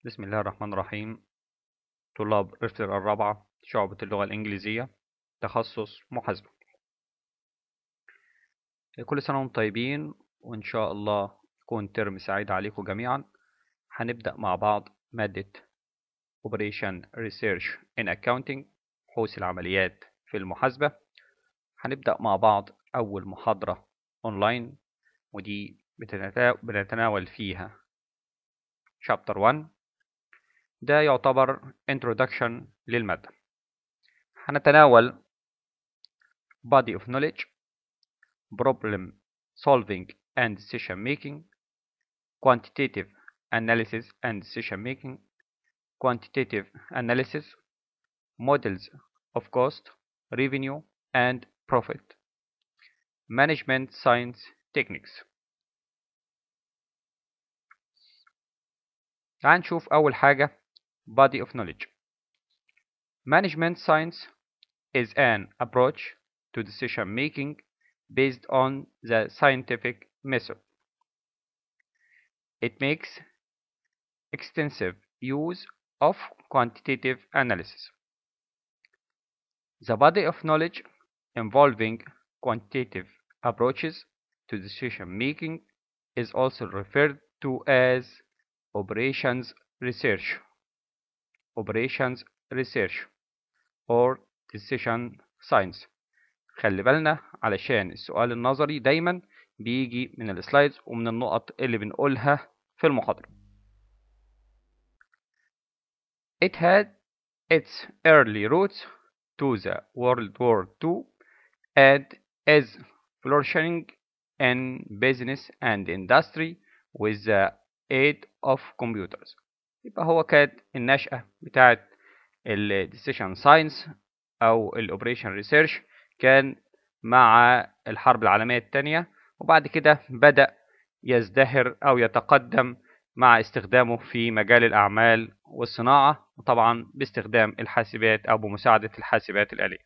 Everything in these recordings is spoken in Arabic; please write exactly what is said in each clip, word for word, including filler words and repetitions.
بسم الله الرحمن الرحيم. طلاب رفتر الرابعة شعبة اللغة الإنجليزية، تخصص محاسبة. كل سنة وانتم طيبين، وإن شاء الله يكون ترم سعيد عليكم جميعا. هنبدأ مع بعض مادة Operation Research in Accounting، بحوث العمليات في المحاسبة. هنبدأ مع بعض أول محاضرة أونلاين، ودي بنتناول فيها شابتر واحد. ده يعتبر Introduction للمادة. هنتناول Body of Knowledge، Problem Solving and Decision Making، Quantitative Analysis and Decision Making، Quantitative Analysis، Models of Cost, Revenue and Profit، Management Science Techniques. تعال نشوف أول حاجة Body of Knowledge. Management Science is an approach to decision making based on the scientific method. It makes extensive use of quantitative analysis. The body of knowledge involving quantitative approaches to decision making is also referred to as operations research, operations research or decision science. خلي بالنا علشان السؤال النظري دايما بيجي من السلايدز ومن النقط اللي بنقولها في المحاضرة. It had its early roots to the World War Two and is flourishing in business and industry with the aid of computers. يبقى هو كانت النشأة بتاعت ال Decision Science أو ال Operation Research كان مع الحرب العالمية الثانية، وبعد كده بدأ يزدهر أو يتقدم مع استخدامه في مجال الأعمال والصناعة، وطبعا باستخدام الحاسبات أو بمساعدة الحاسبات الآلية.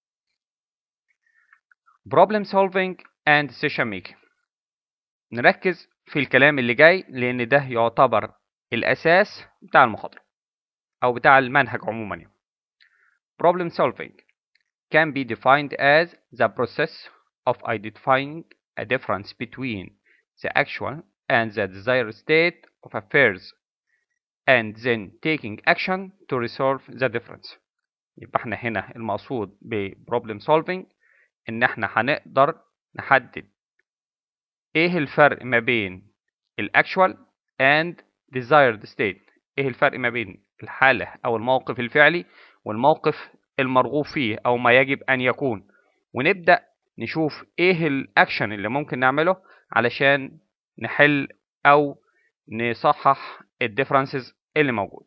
Problem solving and decision making. نركز في الكلام اللي جاي لأن ده يعتبر الأساس بتاع المحاضرة أو بتاع المنهج عموما يعني. Problem solving can be defined as the process of identifying a difference between the actual and the desired state of affairs and then taking action to resolve the difference. يبقى احنا هنا المقصود ب problem solving ان احنا هنقدر نحدد ايه الفرق ما بين الاكشوال and desired state، ايه الفرق ما بين الحالة او الموقف الفعلي والموقف المرغوب فيه او ما يجب ان يكون، ونبدأ نشوف ايه الاكشن اللي ممكن نعمله علشان نحل او نصحح الديفرنسز اللي موجودة.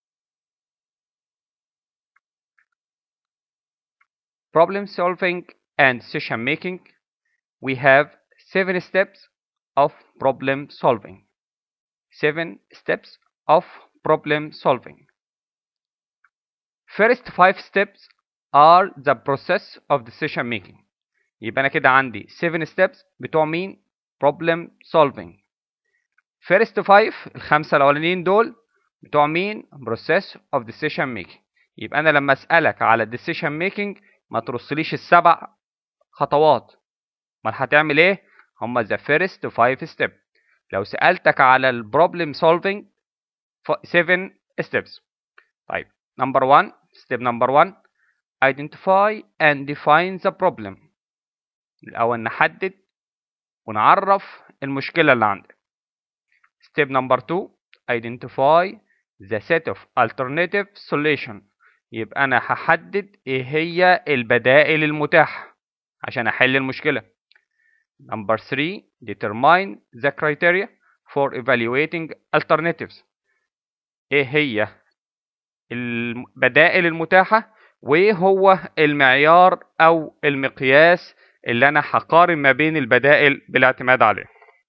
Problem solving and decision making. We have seven steps of problem solving. Seven steps of problem solving. First five steps are the process of decision making. يبقى أنا كده عندي seven steps بتوع مين؟ problem solving. First five الخمسة الأولانيين دول بتوع مين؟ process of decision making. يبقى أنا لما أسألك على decision making ما ترصليش السبع خطوات. ما هتعمل إيه؟ هما the first five steps. لو سألتك على ال problem solving seven steps. طيب number one step number one identify and define the problem. الأول نحدد ونعرف المشكلة اللي عندك. step number two identify the set of alternative solution. يبقى أنا هحدد إيه هي البدائل المتاحة عشان أحل المشكلة. number three determine the criteria for evaluating alternatives. إيه هي البدائل المتاحة وايه هو المعيار او المقياس اللي انا هقارن ما بين البدائل بالاعتماد عليه.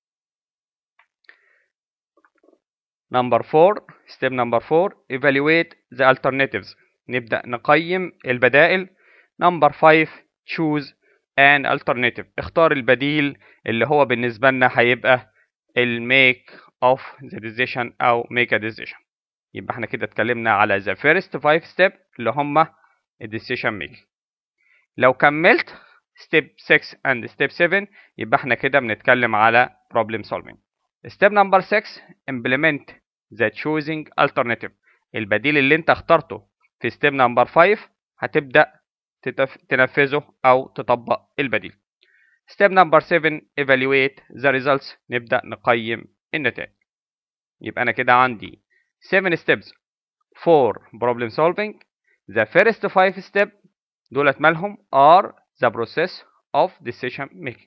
number four step number four evaluate the alternatives. نبدأ نقيم البدائل. number five choose an alternative. اختار البديل اللي هو بالنسبة لنا هيبقى ال make of the decision او make a decision. يبقى احنا كده اتكلمنا على the first five step اللي هم decision making. لو كملت step six and step seven يبقى احنا كده بنتكلم على problem solving. step number six implement the choosing alternative. البديل اللي انت اخترته في step number five هتبدأ تنفذه او تطبق البديل. step number seven evaluate the results. نبدأ نقيم النتائج. يبقى انا كده عندي seven steps for problem solving. the first five step دولت مالهم are the process of decision making.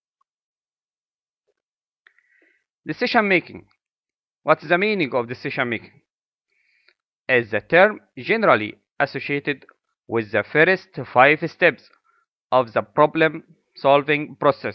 Decision making. What's the meaning of decision making? Is the term generally associated with the first five steps of the problem solving process.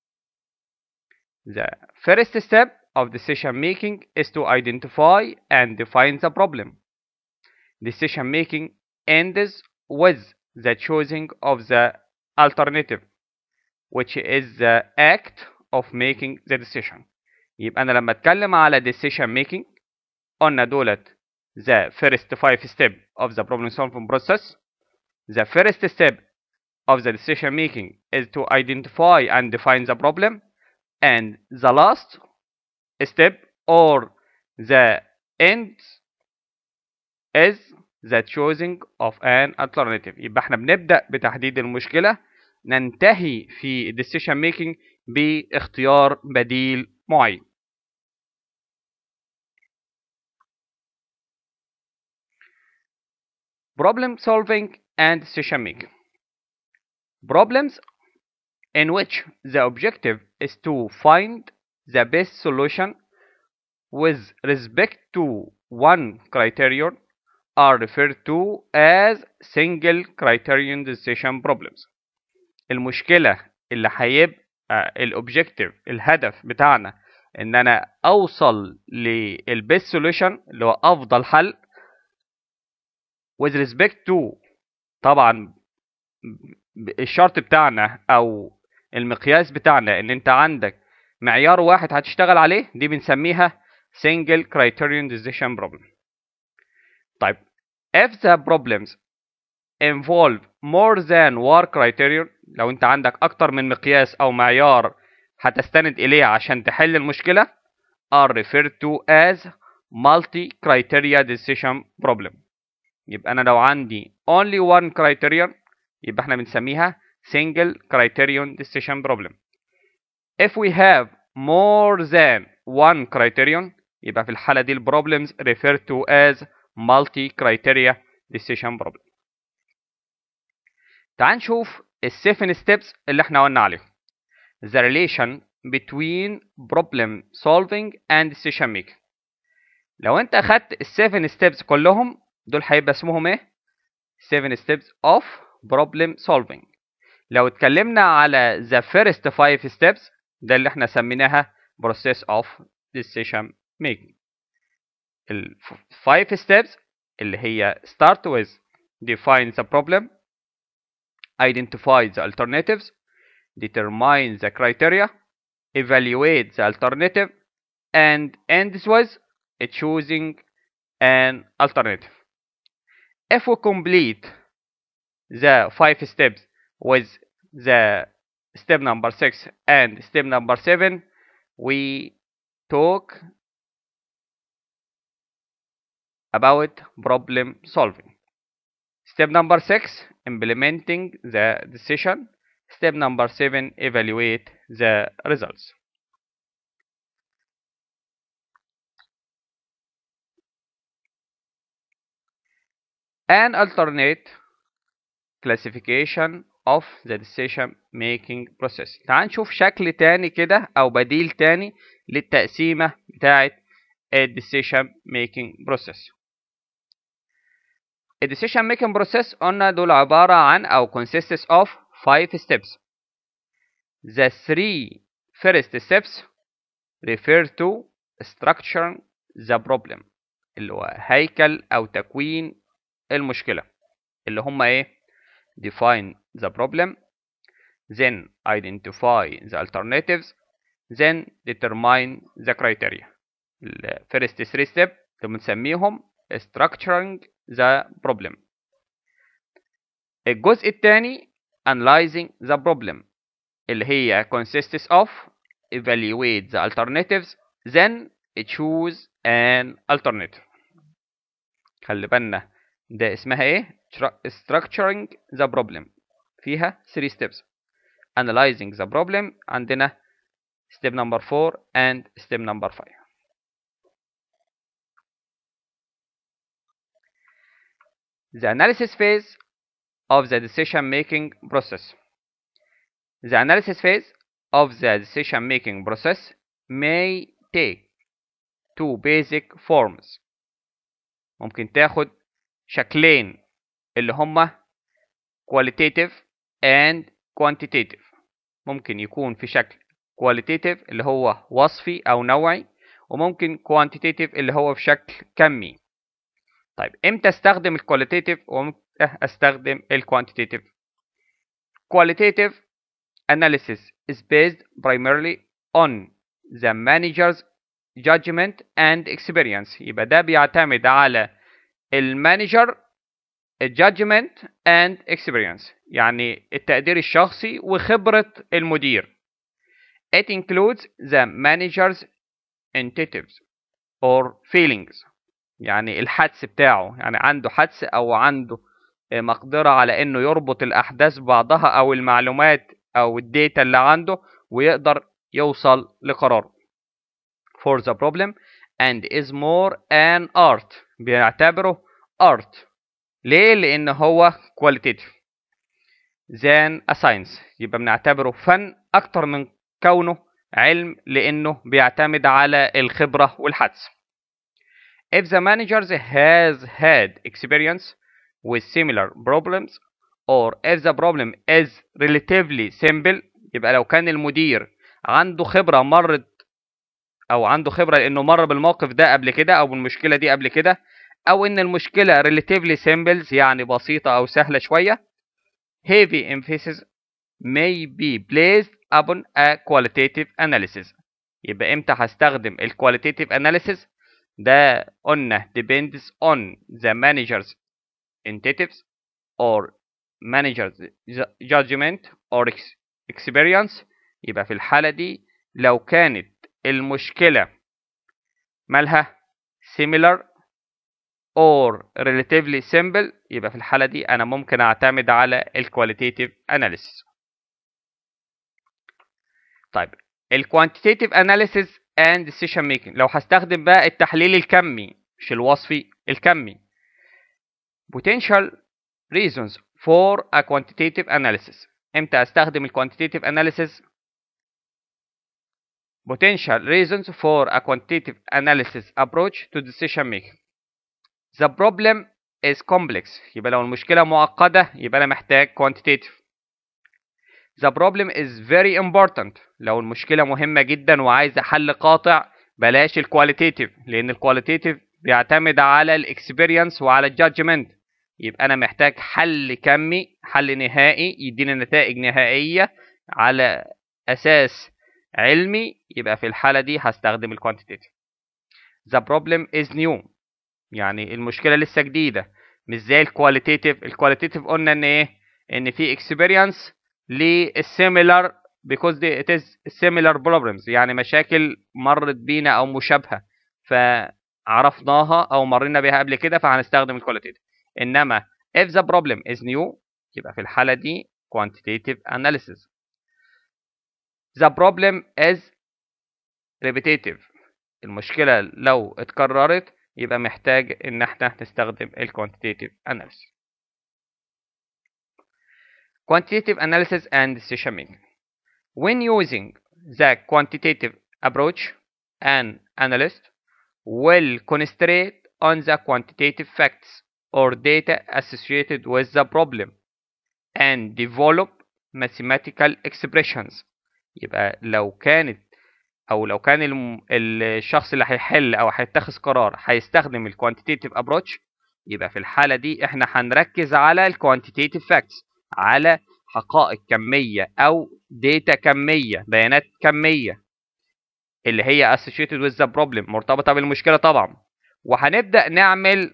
The first step of decision making is to identify and define the problem. Decision making ends with the choosing of the alternative, which is the act of making the decision. يبقى أنا لما أتكلم على decision making قلنا دولت the first five steps of the problem solving process. The first step of the decision making is to identify and define the problem, and the last step or the end is the choosing of an alternative. يبقى احنا بنبدأ بتحديد المشكلة، ننتهي في decision making باختيار بديل معين. Problem solving and decision making. Problems in which the objective is to find the best solution with respect to one criterion are referred to as single criterion decision problems. المشكلة اللي هيبقى الأوبجيكتيف الهدف بتاعنا إن أنا أوصل للبيست سوليوشن اللي هو أفضل حل with respect to، طبعا الشرط بتاعنا أو المقياس بتاعنا إن أنت عندك معيار واحد هتشتغل عليه، دي بنسميها single criterion decision problem. طيب if the problems involve more than one criterion، لو انت عندك اكتر من مقياس او معيار هتستند اليه عشان تحل المشكلة are referred to as multi criteria decision problem. يبقى انا لو عندي only one criterion يبقى احنا بنسميها single criterion decision problem. if we have more than one criterion يبقى في الحالة دي ال problems referred to as multi criteria decision problem. تعال نشوف ال seven steps اللي احنا قلنا عليهم. The relation between problem solving and decision making. لو انت اخدت ال seven steps كلهم دول هيبقى اسمهم ايه؟ seven steps of problem solving. لو اتكلمنا على the first five steps ده اللي احنا سميناها process of decision making. ال five steps اللي هي start with define the problem, identify the alternatives, determine the criteria, evaluate the alternative, and ends with choosing an alternative. If we complete the five steps with the step number six and step number seven, we talk about problem solving. Step number six, implementing the decision. Step number seven, evaluate the results. An alternate classification of the decision making process. تعال نشوف شكل تاني كده أو بديل تاني للتقسيمة بتاعة ال decision making process. ال decision making process قلنا دول عبارة عن أو consists of five steps. The three first steps refer to structure the problem اللي هو هيكل أو تكوين المشكلة اللي هم إيه؟ define the problem, then identify the alternatives, then determine the criteria. ال first three steps اللي بنسميهم structuring the problem. الجزء الثاني analyzing the problem اللي هي consists of evaluate the alternatives then choose an alternative. خلي بالنا ده اسمها ايه؟ structuring the problem فيها three steps. analyzing the problem عندنا step number four and step number five. The analysis phase of the decision making process. The analysis phase of the decision making process may take two basic forms. ممكن تاخد شكلين اللي هما qualitative and quantitative. ممكن يكون في شكل qualitative اللي هو وصفي أو نوعي، وممكن quantitative اللي هو في شكل كمي. طيب امتى استخدم الqualitative وامتى استخدم الquantitative؟ Qualitative analysis is based primarily on the manager's judgment and experience. يبقى ده بيعتمد على المانجر judgment and experience، يعني التقدير الشخصي وخبرة المدير. It includes the manager's intuitions or feelings، يعني الحدس بتاعه، يعني عنده حدس أو عنده مقدرة على إنه يربط الأحداث ببعضها أو المعلومات أو الداتا اللي عنده ويقدر يوصل لقرار. For the problem and is more an art، بيعتبره art. ليه؟ لأن هو qualitative than a science، يبقى بنعتبره فن أكتر من كونه علم، لأنه بيعتمد على الخبرة والحدس. If the manager has had experience with similar problems or if the problem is relatively simple، يبقى لو كان المدير عنده خبرة مرت أو عنده خبرة لأنه مر بالموقف ده قبل كده أو بالمشكلة دي قبل كده، أو إن المشكلة relatively simple يعني بسيطة أو سهلة شوية، heavy emphasis may be placed upon a qualitative analysis. يبقى إمتى هستخدم ال qualitative analysis؟ ده قلنا depends on the manager's intuitions or manager's judgment or experience. يبقى في الحالة دي لو كانت المشكلة مالها similar or relatively simple، يبقى في الحالة دي أنا ممكن أعتمد على ال qualitative analysis. طيب ال quantitative analysis and decision making، لو هستخدم بقى التحليل الكمي مش الوصفي، الكمي. potential reasons for a quantitative analysis. امتى استخدم ال quantitative analysis؟ potential reasons for a quantitative analysis approach to decision making. The problem is complex، يبقى لو المشكلة معقدة يبقى أنا محتاج quantitative. The problem is very important، لو المشكلة مهمة جدا وعايزة حل قاطع بلاش ال qualitative، لأن ال qualitative بيعتمد على ال experience وعلى ال judgment. يبقى أنا محتاج حل كمي، حل نهائي يدينا نتائج نهائية على أساس علمي، يبقى في الحالة دي هستخدم ال quantitative. The problem is new، يعني المشكلة لسه جديدة، مش زي ال qualitative. ال qualitative قلنا إن إيه؟ إن في experience للsimilar because it is similar problems، يعني مشاكل مرت بينا أو مشابهة فعرفناها أو مرينا بها قبل كده فهنستخدم ال qualitative. إنما if the problem is new يبقى في الحالة دي quantitative analysis. The problem is repetitive، المشكلة لو اتكررت يبقى محتاج إن احنا نستخدم ال quantitative analysis. Quantitative analysis and decision making. When using the quantitative approach, an analyst will concentrate on the quantitative facts or data associated with the problem and develop mathematical expressions. يبقى لو كانت أو لو كان الشخص اللي هيحل أو هيتخذ قرار هيستخدم ال quantitative approach، يبقى في الحالة دي احنا هنركز على ال quantitative facts، على حقائق كمية أو data كمية، بيانات كمية اللي هي associated with the problem، مرتبطة بالمشكلة طبعا. وهنبدأ نعمل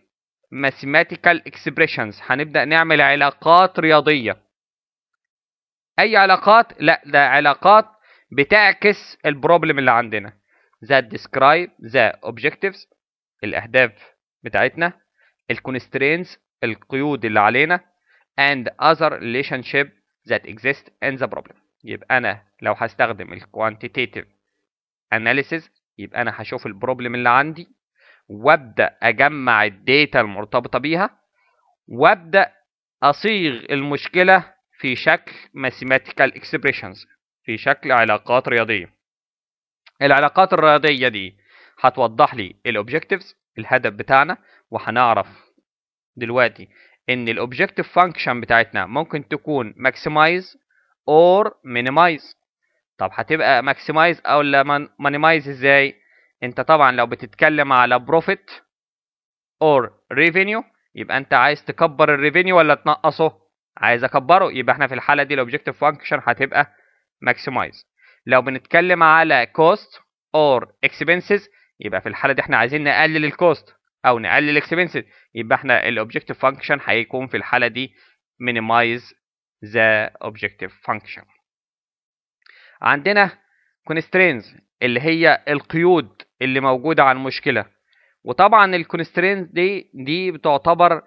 mathematical expressions، هنبدأ نعمل علاقات رياضية. أي علاقات؟ لا، ده علاقات بتعكس البروبلم اللي عندنا. that describe the objectives، الأهداف بتاعتنا، الconstraints، القيود اللي علينا، and other relationship that exist in the problem. يبقى أنا لو هستخدم ال quantitative analysis يبقى أنا هشوف البروبلم اللي عندي وابدأ أجمع الداتا المرتبطة بيها وابدأ أصيغ المشكلة في شكل mathematical expressions، في شكل علاقات رياضية. العلاقات الرياضية دي هتوضح لي الأوبجكتيفز، الهدف بتاعنا، وهنعرف دلوقتي إن الأوبجكتيف فانكشن بتاعتنا ممكن تكون maximize or minimize. طب هتبقى maximize أو minimize إزاي؟ أنت طبعا لو بتتكلم على profit or revenue يبقى أنت عايز تكبر الريفينيو ولا تنقصه؟ عايز أكبره، يبقى إحنا في الحالة دي الأوبجكتيف فانكشن هتبقى maximize. لو بنتكلم على cost or expenses يبقى في الحالة دي احنا عايزين نقلل الكوست او نقلل الاكسبنسز، يبقى احنا الاوبجكتيف فانكشن هيكون في الحالة دي minimize the objective function. عندنا constraints اللي هي القيود اللي موجودة على المشكلة، وطبعا الكونسترينز دي دي بتعتبر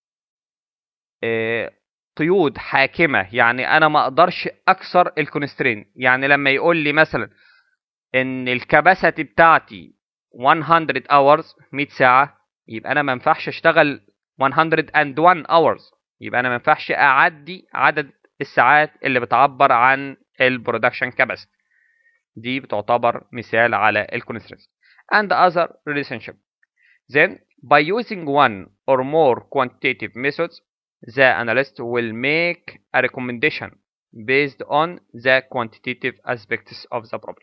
اه قيود حاكمة، يعني انا ما اقدرش اكسر الكونسترين. يعني لما يقول لي مثلا ان الكباسيتي بتاعتي مية hours مية ساعة، يبقى انا ما ينفعش اشتغل مية وواحد hours، يبقى انا ما ينفعش اعدي عدد الساعات اللي بتعبر عن البرودكشن كاباسيتي. دي بتعتبر مثال على الكونسترينز and other relationship. Then by using one or more quantitative methods the analyst will make a recommendation based on the quantitative aspects of the problem.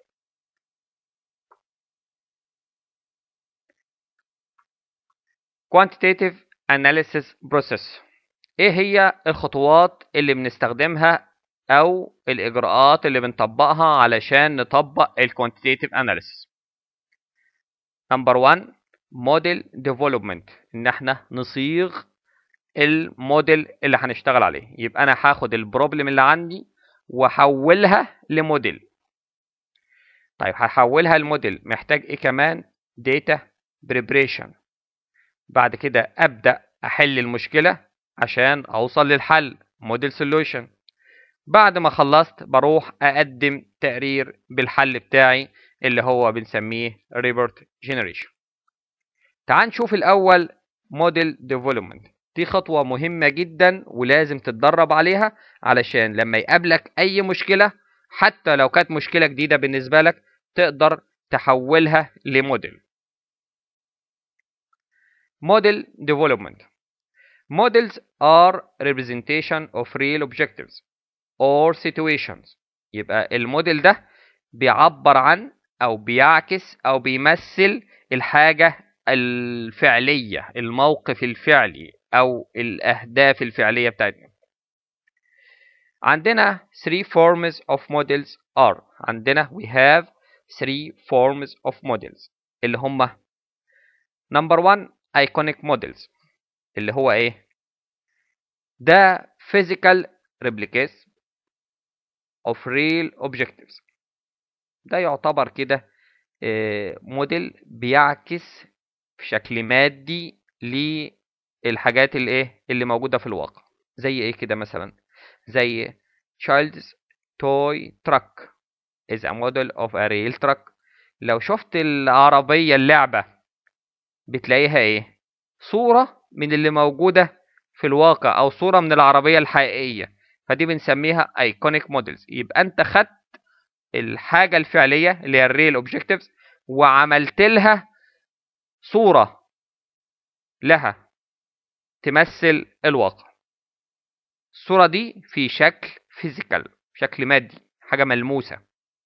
quantitative analysis process. ايه هي الخطوات اللي بنستخدمها او الاجراءات اللي بنطبقها علشان نطبق ال quantitative analysis؟ number one model development، ان احنا نصيغ الموديل اللي هنشتغل عليه. يبقى انا هاخد البروبلم اللي عندي واحولها لموديل. طيب هحولها لموديل محتاج ايه كمان؟ data preparation. بعد كده ابدا احل المشكله عشان اوصل للحل موديل سوليوشن. بعد ما خلصت بروح اقدم تقرير بالحل بتاعي اللي هو بنسميه ريبورت جنريشن. تعال نشوف الاول موديل ديفلوبمنت. دي خطوه مهمه جدا ولازم تتدرب عليها علشان لما يقابلك اي مشكله حتى لو كانت مشكله جديده بالنسبه لك تقدر تحولها لموديل. Model development. Models are representation of real objectives or situations. يبقى الموديل ده بيعبر عن أو بيعكس أو بيمثل الحاجة الفعلية، الموقف الفعلي أو الأهداف الفعلية بتاعتنا. عندنا three forms of models are. عندنا we have three forms of models اللي هم number one iconic models اللي هو ايه؟ ده physical replicates of real objectives. ده يعتبر كده موديل بيعكس في شكل مادي للحاجات اللي ايه اللي موجودة في الواقع. زي ايه كده مثلا؟ زي child's toy truck is a model of a real truck. لو شفت العربية اللعبة بتلاقيها ايه؟ صورة من اللي موجودة في الواقع او صورة من العربية الحقيقية، فدي بنسميها iconic models. يبقى انت خدت الحاجة الفعلية اللي هي الريل objectives وعملت لها صورة لها تمثل الواقع. الصورة دي في شكل physical، شكل مادي، حاجة ملموسة.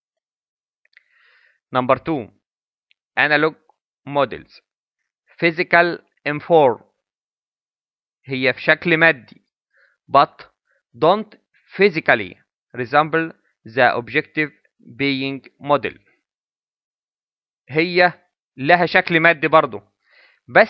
number two analog models physical in form، هي في شكل مادي but don't physically resemble the objective being model. هي لها شكل مادي برضو بس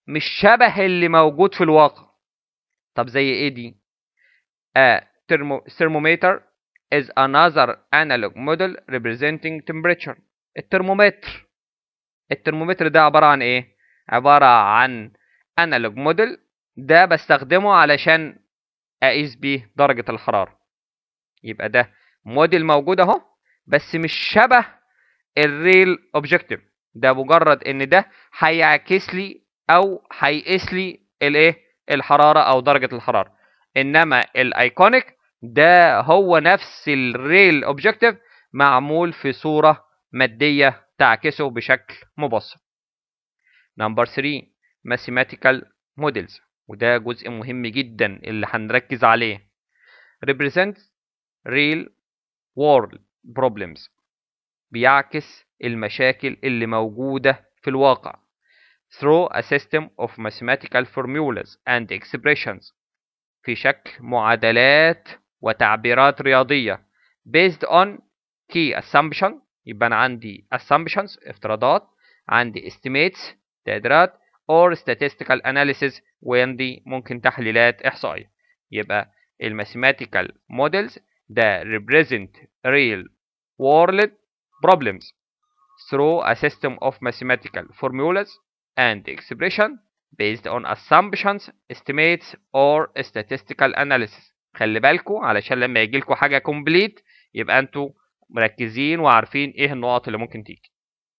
مش شبه اللي موجود في الواقع. طب زي ايه دي؟ A thermometer is another analog model representing temperature. الترمومتر الترمومتر ده عبارة عن ايه؟ عبارة عن analog model، ده بستخدمه علشان اقيس بيه درجة الحرارة. يبقى ده موديل موجود اهو، بس مش شبه الريل اوبجكتيف. ده مجرد ان ده هيعكس لي او هيقيس لي الايه الحراره او درجه الحراره، انما الايكونيك ده هو نفس الريل اوبجكتيف معمول في صوره ماديه تعكسه بشكل مبسط. نمبر ثلاثة mathematical models، وده جزء مهم جدا اللي هنركز عليه. represents real world problems، بيعكس المشاكل اللي موجودة في الواقع through a system of mathematical formulas and expressions، في شكل معادلات وتعبيرات رياضية based on key assumption. يبقى أنا عندي assumptions افتراضات، عندي estimates تقديرات or statistical analysis، وعندي ممكن تحليلات إحصائية. يبقى الماثيماتيكال models ده represent real world problems through a system of mathematical formulas and expression based on assumptions, estimates or statistical analysis. خلي بالكوا علشان لما يجي لكم حاجة complete يبقى انتوا مركزين وعارفين ايه النقط اللي ممكن تيجي.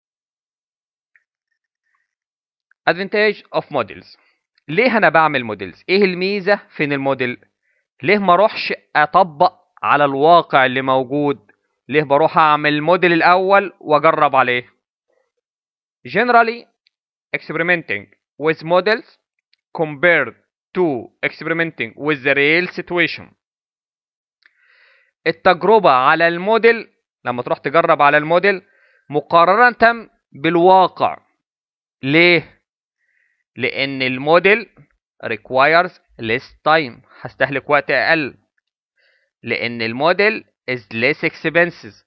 advantage of models. ليه انا بعمل موديلز؟ ايه الميزة في الموديل؟ ليه ما اروحش اطبق على الواقع اللي موجود؟ ليه بروح اعمل موديل الاول واجرب عليه؟ generally experimenting with models compared to experimenting with the real situation. التجربة على الموديل، لما تروح تجرب على الموديل مقارنة بالواقع. ليه؟ لأن الموديل requires less time، هستهلك وقت أقل. لأن الموديل is less expensive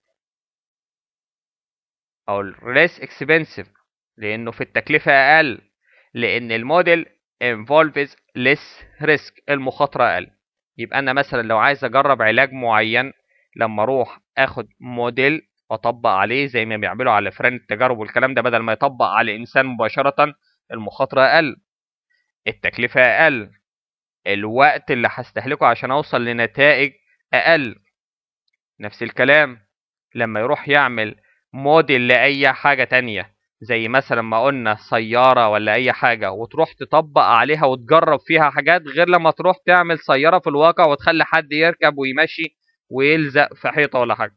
أو less expensive، لأنه في التكلفة أقل. لأن الموديل involves less risk، المخاطرة أقل. يبقى أنا مثلا لو عايز أجرب علاج معين، لما أروح أخد موديل وأطبق عليه زي ما بيعملوا على فرن التجارب والكلام ده، بدل ما يطبق على إنسان مباشرة، المخاطرة أقل، التكلفة أقل، الوقت اللي هستهلكه عشان أوصل لنتائج أقل. نفس الكلام لما يروح يعمل موديل لأي حاجة تانية، زي مثلا ما قلنا سيارة ولا أي حاجة، وتروح تطبق عليها وتجرب فيها حاجات، غير لما تروح تعمل سيارة في الواقع وتخلي حد يركب ويمشي ويلزق في حيطة ولا حاجة.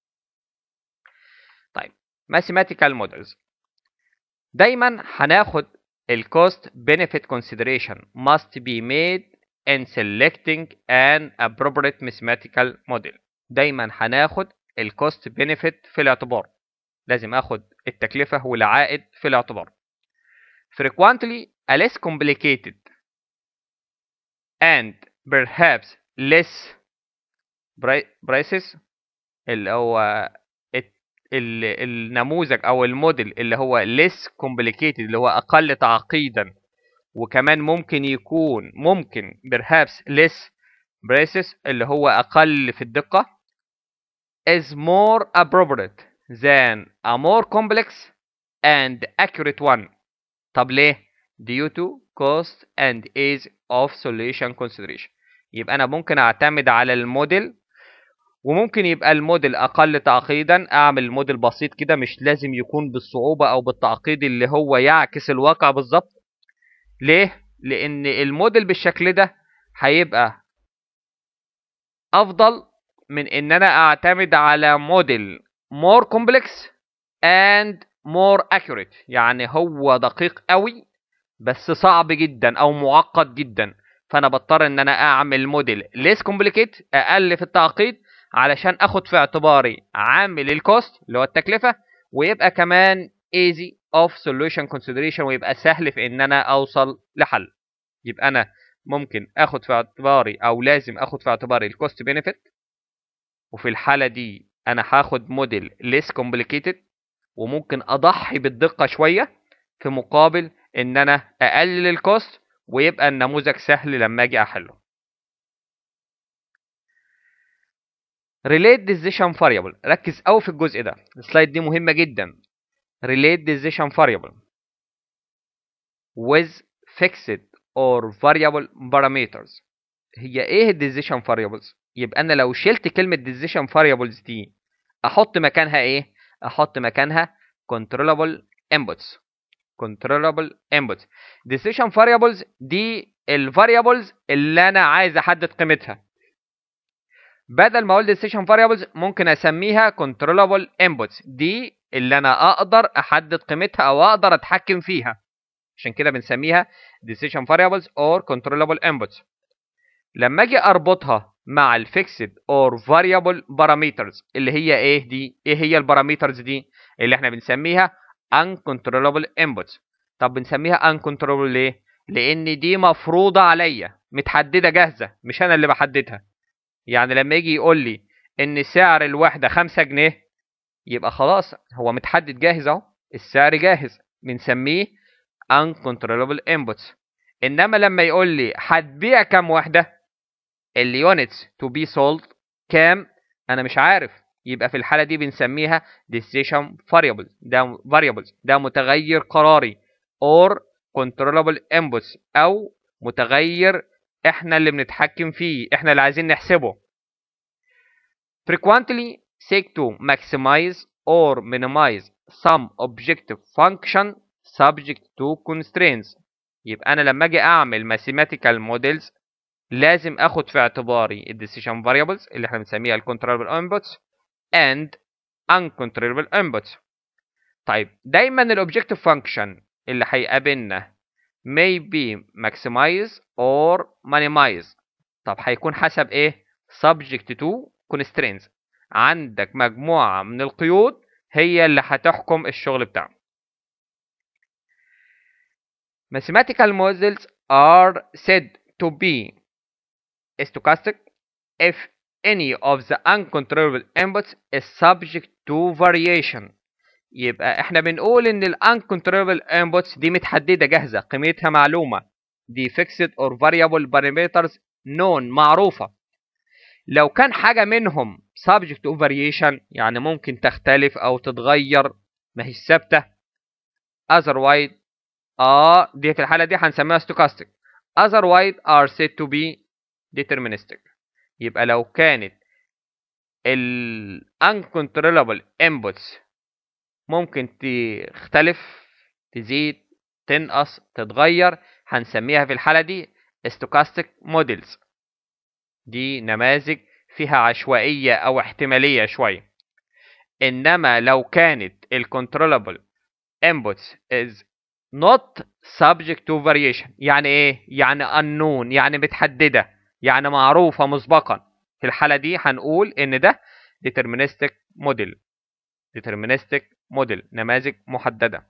طيب mathematical models دايما هناخد ال cost benefit consideration must be made in selecting an appropriate mathematical model. دايما هناخد ال cost benefit في الاعتبار، لازم اخد التكلفة والعائد في الاعتبار. frequently a less complicated and perhaps less prices، اللي هو النموذج او الموديل اللي هو less complicated اللي هو اقل تعقيدا، وكمان ممكن يكون ممكن perhaps less prices اللي هو اقل في الدقة is more appropriate than a more complex and accurate one. طب ليه؟ due to cost and ease of solution consideration. يبقى انا ممكن اعتمد على الموديل، وممكن يبقى الموديل اقل تعقيدا، اعمل موديل بسيط كده مش لازم يكون بالصعوبة او بالتعقيد اللي هو يعكس الواقع بالظبط. ليه؟ لان الموديل بالشكل ده هيبقى افضل من ان انا اعتمد على موديل more complex and more accurate، يعني هو دقيق قوي بس صعب جدا او معقد جدا، فانا بضطر ان انا اعمل موديل less complicated اقل في التعقيد علشان اخد في اعتباري عامل الكوست اللي هو التكلفة، ويبقى كمان easy of solution consideration، ويبقى سهل في ان انا اوصل لحل. يبقى انا ممكن اخد في اعتباري او لازم اخد في اعتباري الكوست بينيفيت، وفي الحالة دي انا هاخد موديل less complicated، وممكن اضحي بالدقة شوية في مقابل ان انا اقلل الكوست ويبقى النموذج سهل لما اجي احله. relate decision variable، ركز قوي في الجزء ده، السلايد دي مهمة جدا. relate decision variable with fixed or variable parameters. هي ايه ال decision variables؟ يبقى انا لو شلت كلمة decision variables دي احط مكانها ايه؟ احط مكانها controllable inputs. controllable inputs. decision variables دي ال variables اللي انا عايز احدد قيمتها. بدل ما اقول decision variables ممكن اسميها controllable inputs، دي اللي انا اقدر احدد قيمتها او اقدر اتحكم فيها، عشان كده بنسميها decision variables or controllable inputs. لما اجي اربطها مع ال fixed or variable parameters اللي هي ايه دي؟ ايه هي البارامترز دي؟ اللي احنا بنسميها uncontrollable inputs. طب بنسميها uncontrollable ليه؟ لان دي مفروضة عليا، متحددة جاهزة، مش انا اللي بحددها. يعني لما يجي يقول لي ان سعر الوحدة خمسة جنيه، يبقى خلاص هو متحدد جاهز اهو، السعر جاهز، بنسميه uncontrollable inputs. انما لما يقول لي هتبيع كام وحدة، اليونتس to be sold كام، انا مش عارف، يبقى في الحالة دي بنسميها decision variables. ده variables ده متغير قراري or controllable inputs او متغير احنا اللي بنتحكم فيه، احنا اللي عايزين نحسبه. frequently seek to maximize or minimize some objective function subject to constraints. يبقى انا لما اجي اعمل mathematical models لازم اخد في اعتباري ال decision variables اللي احنا بنسميها ال controllable inputs and uncontrollable inputs. طيب دايما ال objective function اللي هيقابلنا may be maximize or minimize. طب هيكون حسب ايه؟ subject to constraints. عندك مجموعة من القيود هي اللي هتحكم الشغل بتاعه. mathematical models are said to be stochastic if any of the uncontrollable inputs is subject to variation. يبقى احنا بنقول ان ال uncontrollable inputs دي متحددة جاهزة، قيمتها معلومة، دي fixed or variable parameters known معروفة. لو كان حاجة منهم subject to variation يعني ممكن تختلف او تتغير، ما هي ثابتة، otherwise اه دي في الحالة دي هنسميها stochastic. otherwise are said to be deterministic. يبقى لو كانت ال uncontrollable inputs ممكن تختلف، تزيد، تنقص، تتغير، هنسميها في الحالة دي stochastic models. دي نماذج فيها عشوائية أو احتمالية شوية. إنما لو كانت ال controllable inputs is not subject to variation يعني إيه؟ يعني unknown، يعني متحددة، يعني معروفة مسبقا. في الحالة دي هنقول إن ده deterministic model. deterministic model نماذج محددة.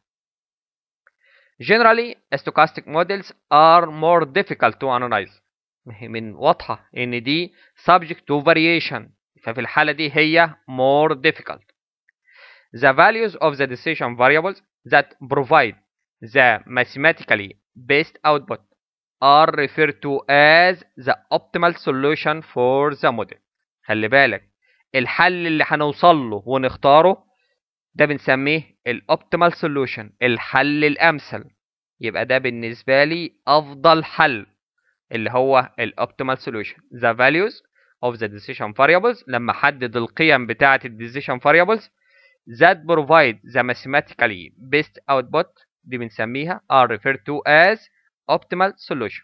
Generally stochastic models are more difficult to analyze. من واضحة إن دي subject to variation، ففي الحالة دي هي more difficult. The values of the decision variables that provide the mathematically based output are referred to as the optimal solution for the model. خلي بالك الحل اللي هنوصل له ونختاره ده بنسميه الاوبتيمال سوليوشن، الحل الامثل. يبقى ده بالنسبه لي افضل حل اللي هو الاوبتيمال سوليوشن. the values of the decision variables لما احدد القيم بتاعه الديسيشن variables that provide the mathematically based output دي بنسميها are referred to as optimal solution.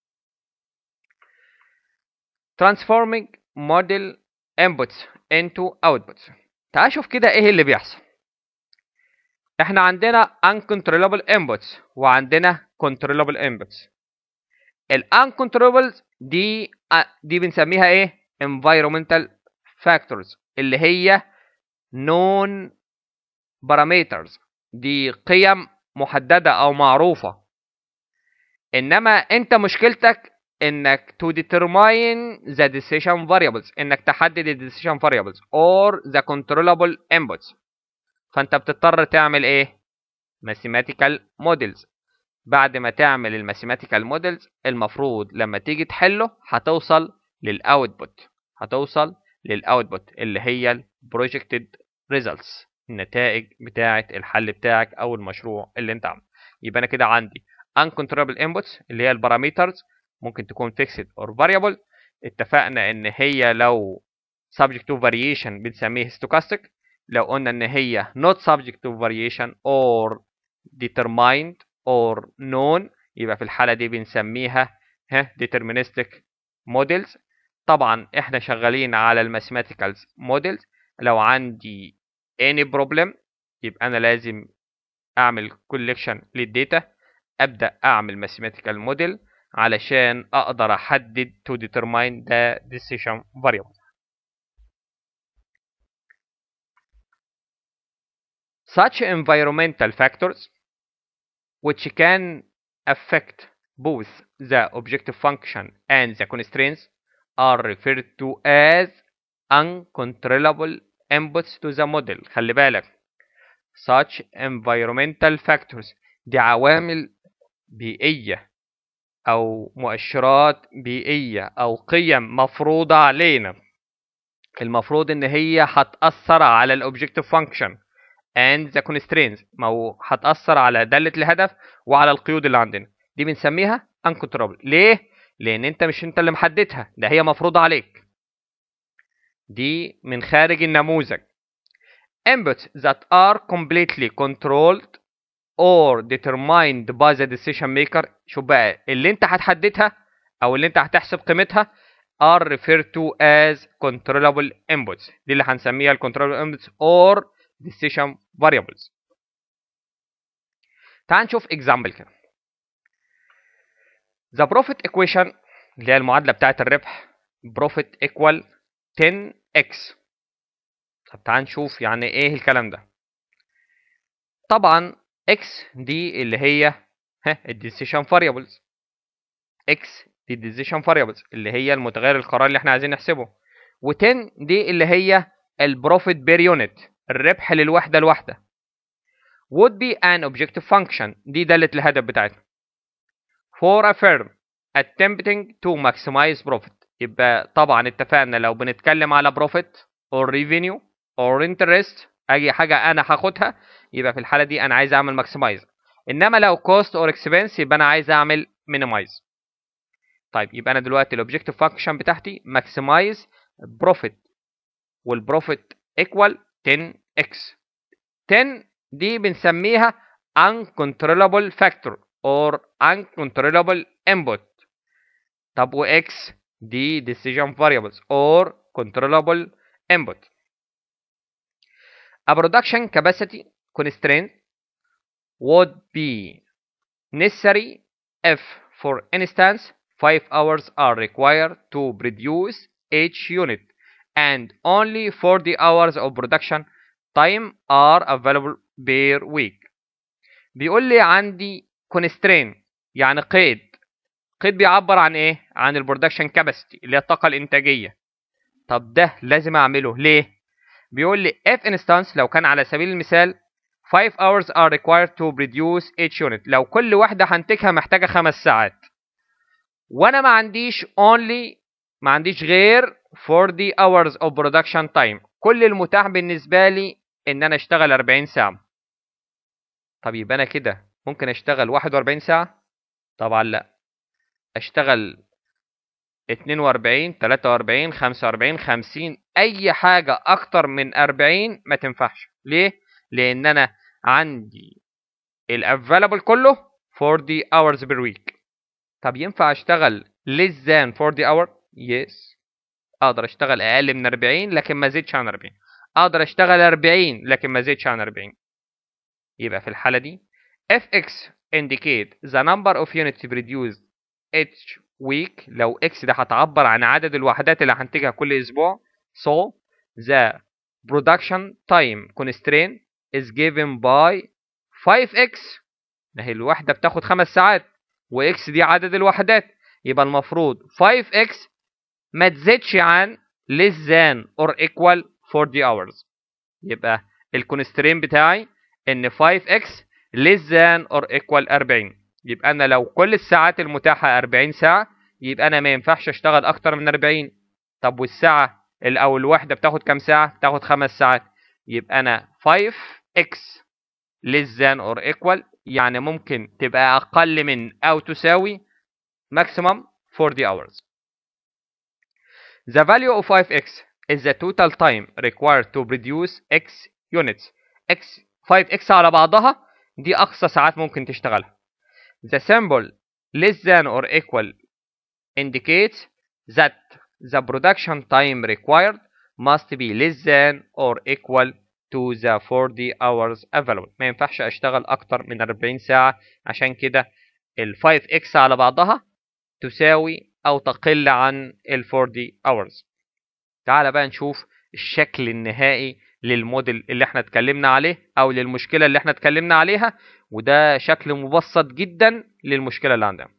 transforming model inputs into outputs. تعال شوف كده ايه اللي بيحصل. احنا عندنا uncontrollable inputs وعندنا controllable inputs. ال uncontrollable دي دي بنسميها ايه؟ environmental factors اللي هي known parameters، دي قيم محددة او معروفة. انما انت مشكلتك انك to determine the decision variables، انك تحدد ال decision variables or the controllable inputs. فانت بتضطر تعمل ايه؟ mathematical models. بعد ما تعمل الماثيماتيكال موديلز المفروض لما تيجي تحله هتوصل للاوتبوت هتوصل للاوتبوت اللي هي البروجكتد ريزلتس، النتائج بتاعه الحل بتاعك او المشروع اللي انت عامله. يبقى انا كده عندي uncontrollable inputs اللي هي البارامترز، ممكن تكون fixed or variable. اتفقنا ان هي لو subject to variation بنسميه stochastic، لو قلنا ان هي not subject to variation or determined or known يبقى في الحالة دي بنسميها ها deterministic models. طبعا احنا شغالين على الماثيماتيكالز models. لو عندي any problem يبقى انا لازم اعمل collection للداتا، ابدا اعمل mathematical model علشان اقدر احدد to determine the decision variable. Such environmental factors which can affect both the objective function and the constraints are referred to as uncontrollable inputs to the model. خلي بالك such environmental factors دي عوامل بيئية أو مؤشرات بيئية أو قيم مفروضة علينا، المفروض إن هي هتأثر على الأوبجكتيف فانكشن and the constraints، ما هو هتأثر على دالة الهدف وعلى القيود اللي عندنا. دي بنسميها uncontrollable. ليه؟ لأن أنت مش أنت اللي محددها، ده هي مفروضة عليك، دي من خارج النموذج. Inputs that are completely controlled or determined by the decision maker، شوف بقى اللي انت هتحددها او اللي انت هتحسب قيمتها are referred to as controllable inputs، دي اللي هنسميها ال controllable inputs or decision variables. تعال نشوف example كده. the profit equation اللي هي المعادلة بتاعة الربح profit equal ten x. طب تعال نشوف يعني ايه الكلام ده. طبعا x دي اللي هي ها الديسيشن فاريبلز، x دي الديسيشن فاريبلز اللي هي المتغير القرار اللي احنا عايزين نحسبه، و10 دي اللي هي البروفيت بير يونت، الربح للوحده الواحده. would be an objective function دي داله الهدف بتاعتنا for a firm attempting to maximize profit. يبقى طبعا اتفقنا لو بنتكلم على profit or revenue or interest اي حاجه انا هاخدها يبقى في الحاله دي انا عايز اعمل ماكسمايز، انما لو cost or expense يبقى انا عايز اعمل minimize. طيب يبقى انا دلوقتي الاوبجكتيف فانكشن بتاعتي maximize profit والبروفيت equal ten x. ten دي بنسميها uncontrollable factor or uncontrollable input. طب و x دي decision variables or controllable input. A production capacity constraint would be necessary if, for instance, five hours are required to produce each unit and only forty hours of production time are available per week. بيقول لي عندي constraint يعني قيد، قيد بيعبر عن ايه؟ عن البرودكشن كاباسيتي اللي هي الطاقة الإنتاجية. طب ده لازم أعمله ليه؟ بيقول لي if instance لو كان على سبيل المثال five hours are required to produce each unit، لو كل واحدة هنتجها محتاجة خمس ساعات وأنا ما عنديش only ما عنديش غير forty hours of production time، كل المتاح بالنسبة لي إن أنا أشتغل أربعين ساعة. طب يبقى أنا كده ممكن أشتغل واحد وأربعين ساعة؟ طبعا لأ، أشتغل اتنين وأربعين تلاتة وأربعين خمسة وأربعين خمسين، أي حاجة أكتر من أربعين ما تنفعش. ليه؟ لأن أنا عندي الافيلابل كله forty hours per week. طب ينفع أشتغل less than forty hours؟ yes. أقدر أشتغل أقل من أربعين لكن ما زيدش عن أربعين، أقدر أشتغل أربعين لكن ما زيدش عن أربعين. يبقى في الحالة دي if x indicate the number of units produced each week، لو x ده هتعبر عن عدد الوحدات اللي هنتجها كل أسبوع، so the production time constraint is given by five x. ما هي الوحدة بتاخد خمس ساعات و x دي عدد الوحدات، يبقى المفروض five x ما تزيدش عن less than or equal forty hours. يبقى الكونسترين بتاعي ان five x less than or equal أربعين. يبقى انا لو كل الساعات المتاحه أربعين ساعه يبقى انا ما ينفعش اشتغل اكتر من أربعين. طب والساعه او الوحده بتاخد كام ساعه؟ بتاخد خمس ساعات. يبقى انا خمسة اكس less than or equal، يعني ممكن تبقى اقل من او تساوي maximum forty hours. The value of five x is the total time required to produce x units. x five x على بعضها دي اقصى ساعات ممكن تشتغلها. The symbol less than or equal indicates that the production time required must be less than or equal to the forty hours available. ما ينفعش اشتغل اكتر من أربعين ساعة، عشان كده ال five x على بعضها تساوي او تقل عن ال forty hours. تعال بقى نشوف الشكل النهائي للموديل اللي احنا اتكلمنا عليه او للمشكلة اللي احنا اتكلمنا عليها، وده شكل مبسط جدا للمشكلة اللي عندنا.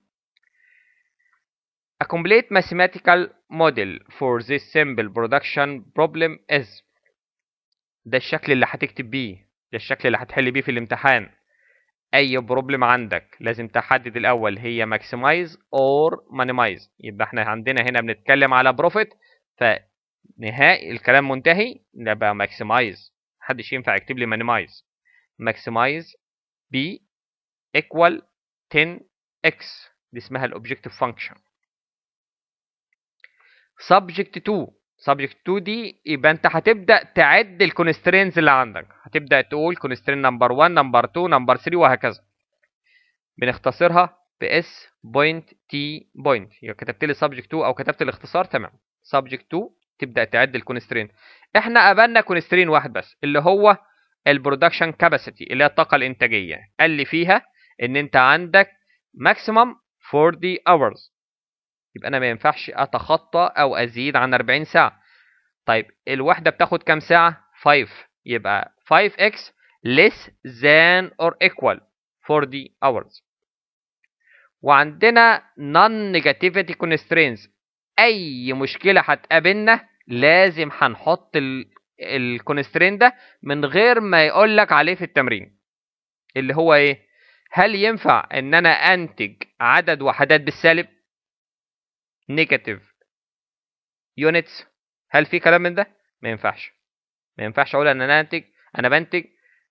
A complete mathematical model for this simple production problem is. ده الشكل اللي هتكتب بيه، ده الشكل اللي هتحل بيه في الامتحان. اي بروبلم عندك لازم تحدد الاول هي maximize or minimize. يبقى احنا عندنا هنا بنتكلم على بروفيت، فنهائي الكلام منتهي يبقى maximize. محدش ينفع يكتب لي minimize. maximize b equal ten x، دي اسمها الاوبجكتيف فانكشن. subject to subject to دي يبقى انت هتبدا تعد الكونسترينز اللي عندك، هتبدا تقول constraint نمبر واحد نمبر اتنين نمبر تلاتة وهكذا. بنختصرها ب s point t point. يبقى كتبت لي subject to او كتبت الاختصار تمام. subject to تبدا تعد الكونسترين. احنا قابلنا كونسترين واحد بس اللي هو البرودكشن كاباسيتي اللي هي الطاقه الانتاجيه، قال لي فيها ان انت عندك maximum forty hours، يبقى انا ما ينفعش اتخطى او ازيد عن أربعين ساعه. طيب الوحده بتاخد كام ساعه؟ خمسة، يبقى five x less than or equal forty hours. وعندنا non negativity constraints، اي مشكله هتقابلنا لازم هنحط الكونسترين ده من غير ما يقول لك عليه في التمرين، اللي هو ايه؟ هل ينفع ان انا انتج عدد وحدات بالسالب نيجاتيف يونتس؟ هل في كلام من ده؟ ما ينفعش. ما ينفعش اقول ان انا انتج انا بنتج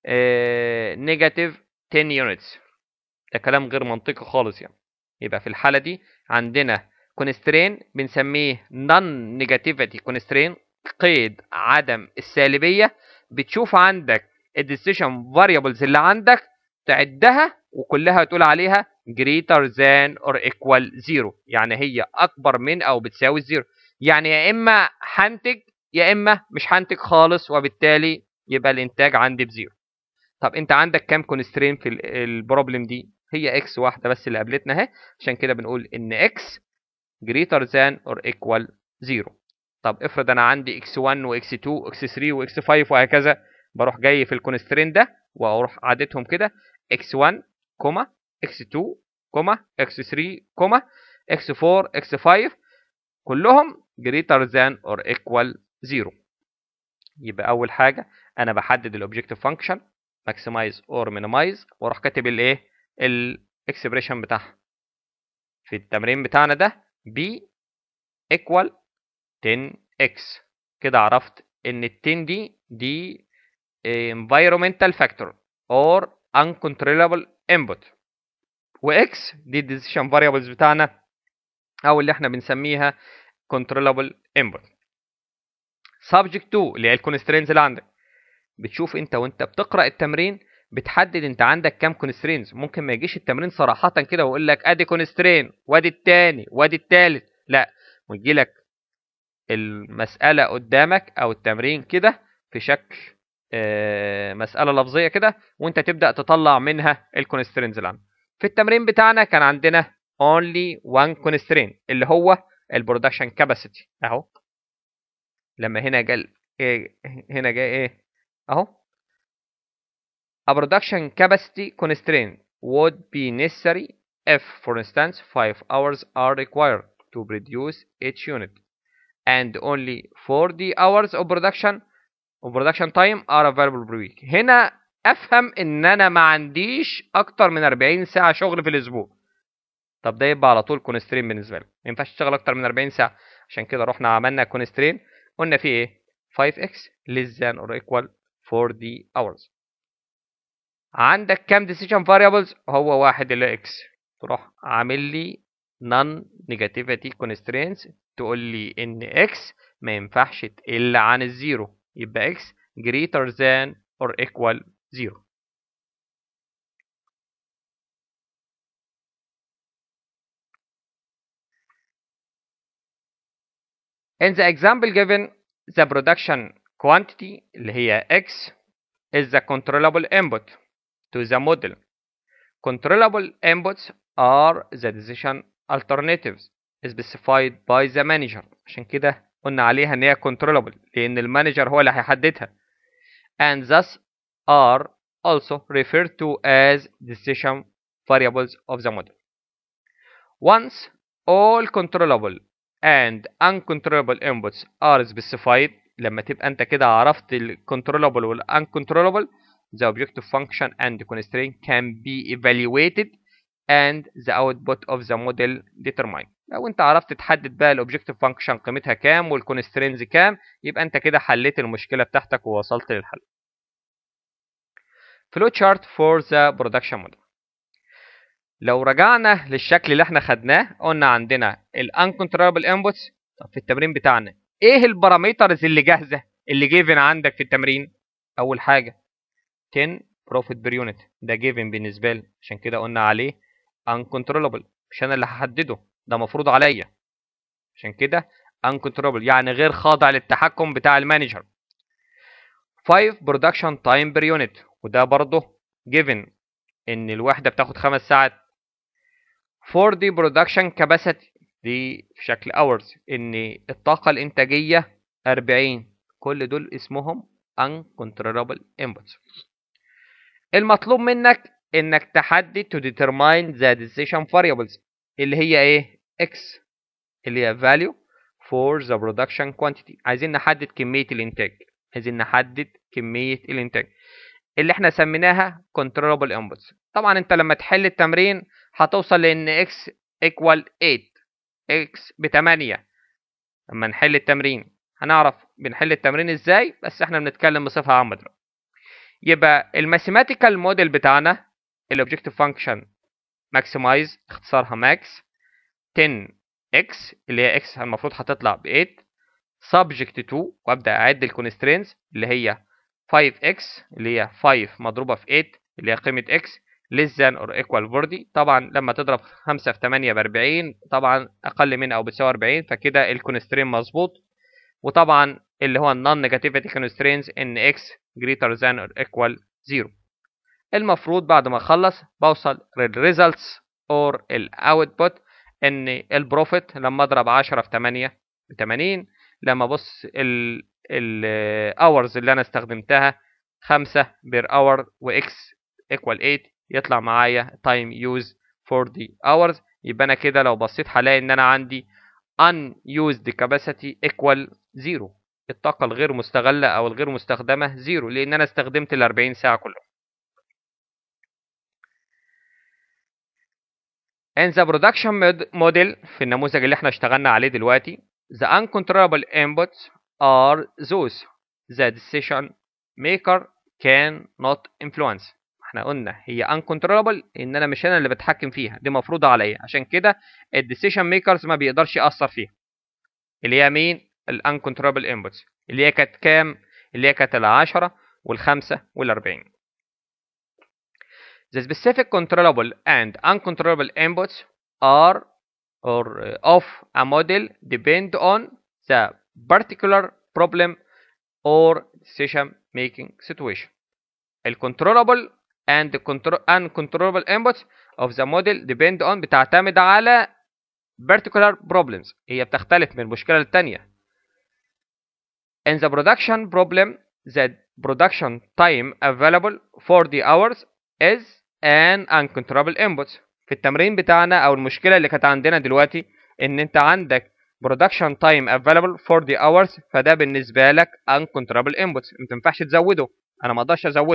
نيجاتيف عشرة يونتس، ده كلام غير منطقي خالص يعني. يبقى في الحاله دي عندنا كونسترين بنسميه نون نيجاتيفيتي كونسترين، قيد عدم السالبيه. بتشوف عندك الديسيشن فاريبلز اللي عندك تعدها وكلها تقول عليها greater than or equal zero، يعني هي اكبر من او بتساوي الزيرو. يعني يا اما هنتج يا اما مش هنتج خالص، وبالتالي يبقى الانتاج عندي بزيرو. طب انت عندك كام كونسترين في البروبلم دي؟ هي اكس واحده بس اللي قابلتنا اهي، عشان كده بنقول ان اكس greater than or equal zero. طب افرض انا عندي اكس واحد واكس اتنين واكس تلاتة واكس خمسة وهكذا، بروح جاي في الكونسترين ده واروح عادتهم كده اكس واحد كوما اكس اتنين كوما اكس تلاتة كوما اكس اربعة اكس خمسة كلهم greater than or equal zero. يبقى اول حاجه انا بحدد الاوبجكتيف فانكشن maximize or minimize واروح كاتب الايه الاكسبريشن بتاعها. في التمرين بتاعنا ده b equal ten x، كده عرفت ان ال ten دي دي environmental factor or uncontrollable input، و x دي decision variables بتاعنا او اللي احنا بنسميها controllable input. subject to اللي هي الكونسترينز اللي عندك، بتشوف انت وانت بتقرا التمرين بتحدد انت عندك كام كونسترينز. ممكن ما يجيش التمرين صراحه كده ويقول لك ادي كونسترين وادي الثاني وادي الثالث، لا، ويجي لك المساله قدامك او التمرين كده في شكل آه مساله لفظيه كده، وانت تبدا تطلع منها الكونسترينز اللي عندك. في التمرين بتاعنا كان عندنا only one constraint اللي هو البرودكشن كاباسيتي اهو. لما هنا جاء إيه هنا جاء ايه اهو a production capacity constraint would be necessary if for instance five hours are required to produce each unit and only forty hours of production of production time are available per week. هنا افهم ان انا ما عنديش اكتر من أربعين ساعه شغل في الاسبوع. طب ده يبقى على طول كونسترين بالنسبه لي، ما ينفعش تشتغل اكتر من أربعين ساعه. عشان كده رحنا عملنا كونسترين، قلنا فيه ايه؟ فايف اكس less than or equal فورتي hours. عندك كام decision variables؟ هو واحد اللي x. تروح عامل لي non negativity constraints تقول لي ان x ما ينفعش تقل عن الزيرو، يبقى x greater than or equal zero. In the example given, the production quantity اللي هي x is the controllable input to the model. Controllable inputs are the decision alternatives specified by the manager. عشان كده قلنا عليها ان هي controllable لان المانجر هو اللي هيحددها. And thus are also referred to as decision variables of the model. Once all controllable and uncontrollable inputs are specified، لما تبقى انت كده عرفت ال controllable وال uncontrollable، the objective function and constraint can be evaluated and the output of the model determined. لو انت عرفت تحدد بقى الاوبجكتيف فانكشن قيمتها كام والكونسترينز كام، يبقى انت كده حليت المشكله بتاعتك ووصلت للحل. flow chart for the production model. لو رجعنا للشكل اللي احنا خدناه، قلنا عندنا ال uncontrollable inputs. طب في التمرين بتاعنا ايه البارامترز اللي جاهزه اللي جيفن عندك في التمرين؟ اول حاجه عشرة profit per unit، ده جيفن بالنسبه لي، عشان كده قلنا عليه uncontrollable، مش انا اللي هحدده، ده مفروض عليا، عشان كده uncontrollable يعني غير خاضع للتحكم بتاع المانجر. خمسة production time per unit، وده برضه given ان الوحده بتاخد خمس ساعات. أربعة دي production capacity، دي في شكل hours، ان الطاقه الانتاجيه أربعين. كل دول اسمهم uncontrollable inputs. المطلوب منك انك تحدد to determine the decision variables اللي هي ايه؟ x اللي هي value for the production quantity. عايزين نحدد كمية الانتاج، عايزين نحدد كمية الانتاج اللي احنا سميناها controllable inputs. طبعا انت لما تحل التمرين هتوصل لان x equal تمانية، x بتمانية. لما نحل التمرين هنعرف بنحل التمرين ازاي، بس احنا بنتكلم بصفة عامة دلوقتي. يبقى الماثيماتيكال موديل بتاعنا الاوبجكتيف فانكشن ماكسمايز، اختصارها ماكس، عشرة اكس اللي هي اكس المفروض هتطلع ب تمانية، سبجكت اتنين، وابدا اعد الكونسترينز اللي هي خمسة اكس اللي هي خمسة مضروبه في تمانية اللي هي قيمه اكس less than or equal فورتي. طبعا لما تضرب خمسة في تمانية ب أربعين، طبعا اقل من او بتساوي أربعين، فكده الكونسترين مظبوط. وطبعا اللي هو النون نيجاتيفيتي كونسترينز ان اكس greater than or equal زيرو. المفروض بعد ما اخلص بوصل للريزلتس اور الاوتبوت ان البروفيت لما اضرب عشرة في تمانية ب تمانين، لما ابص ال الاورز اللي انا استخدمتها خمسة بير اور واكس ايكوال تمانية، يطلع معايا تايم يوز فورتي hours. يبقى انا كده لو بصيت هلاقي ان انا عندي unused capacity equal زيرو، الطاقة الغير مستغلة او الغير مستخدمة زيرو، لان انا استخدمت ال أربعين ساعة كلهم. In the production model في النموذج اللي احنا اشتغلنا عليه دلوقتي، the uncontrollable inputs are those the decision maker cannot influence. احنا قلنا هي uncontrollable ان انا مش انا اللي بتحكم فيها، دي مفروضة عليا، عشان كده ال decision makers ما بيقدرش يأثر فيها. اللي هي مين؟ ال uncontrollable inputs اللي هي كانت كام؟ اللي هي كانت العشرة والخمسة والأربعين. The specific controllable and uncontrollable inputs are or of a model depend on the particular problem or decision making situation. The controllable and uncontrollable inputs of the model depend on بتعتمد على particular problems، هي بتختلف من مشكلة للتانية. In the production problem, the production time available for the hours is an uncontrollable input. في التمرين بتاعنا او المشكله اللي كانت عندنا دلوقتي ان انت عندك production time available for the hours، فده بالنسبه لك uncontrollable input، ما تنفعش تزوده، انا ما اقدرش ازوده،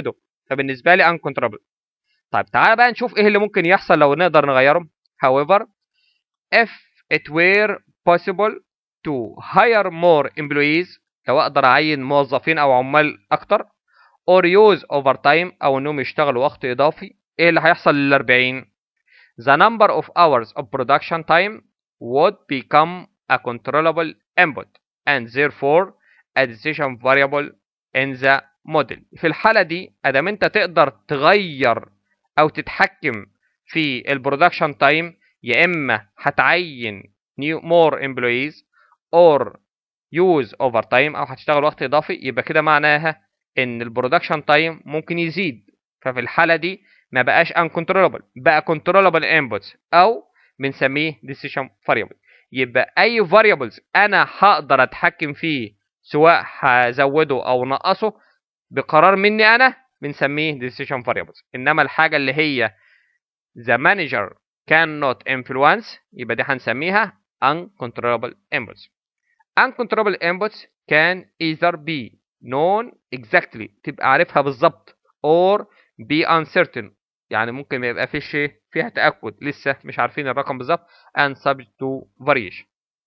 فبالنسبه لي uncontrollable. طيب تعالى بقى نشوف ايه اللي ممكن يحصل لو نقدر نغيره. however if it were possible to hire more employees، لو اقدر اعين موظفين او عمال اكتر، or use overtime او انهم يشتغلوا وقت اضافي، ايه اللي هيحصل لل أربعين؟ the number of hours of production time would become a controllable input and therefore a decision variable in the model. في الحالة دي ادام انت تقدر تغير او تتحكم في البرودكشن تايم، يا اما هتعين new more employees or use overtime او هتشتغل وقت اضافي، يبقى كده معناها ان البرودكشن تايم ممكن يزيد. ففي الحالة دي ما بقاش uncontrollable، بقى controllable inputs او بنسميه decision variable. يبقى اي variables انا هقدر اتحكم فيه سواء هزوده او نقصه بقرار مني انا بنسميه decision variables. انما الحاجة اللي هي the manager cannot influence يبقى دي هنسميها uncontrollable inputs. uncontrollable inputs can either be known exactly تبقى عارفها بالظبط or be uncertain يعني ممكن ما يبقى في شيء فيها تأكد لسه مش عارفين الرقم بالظبط and subject to variation.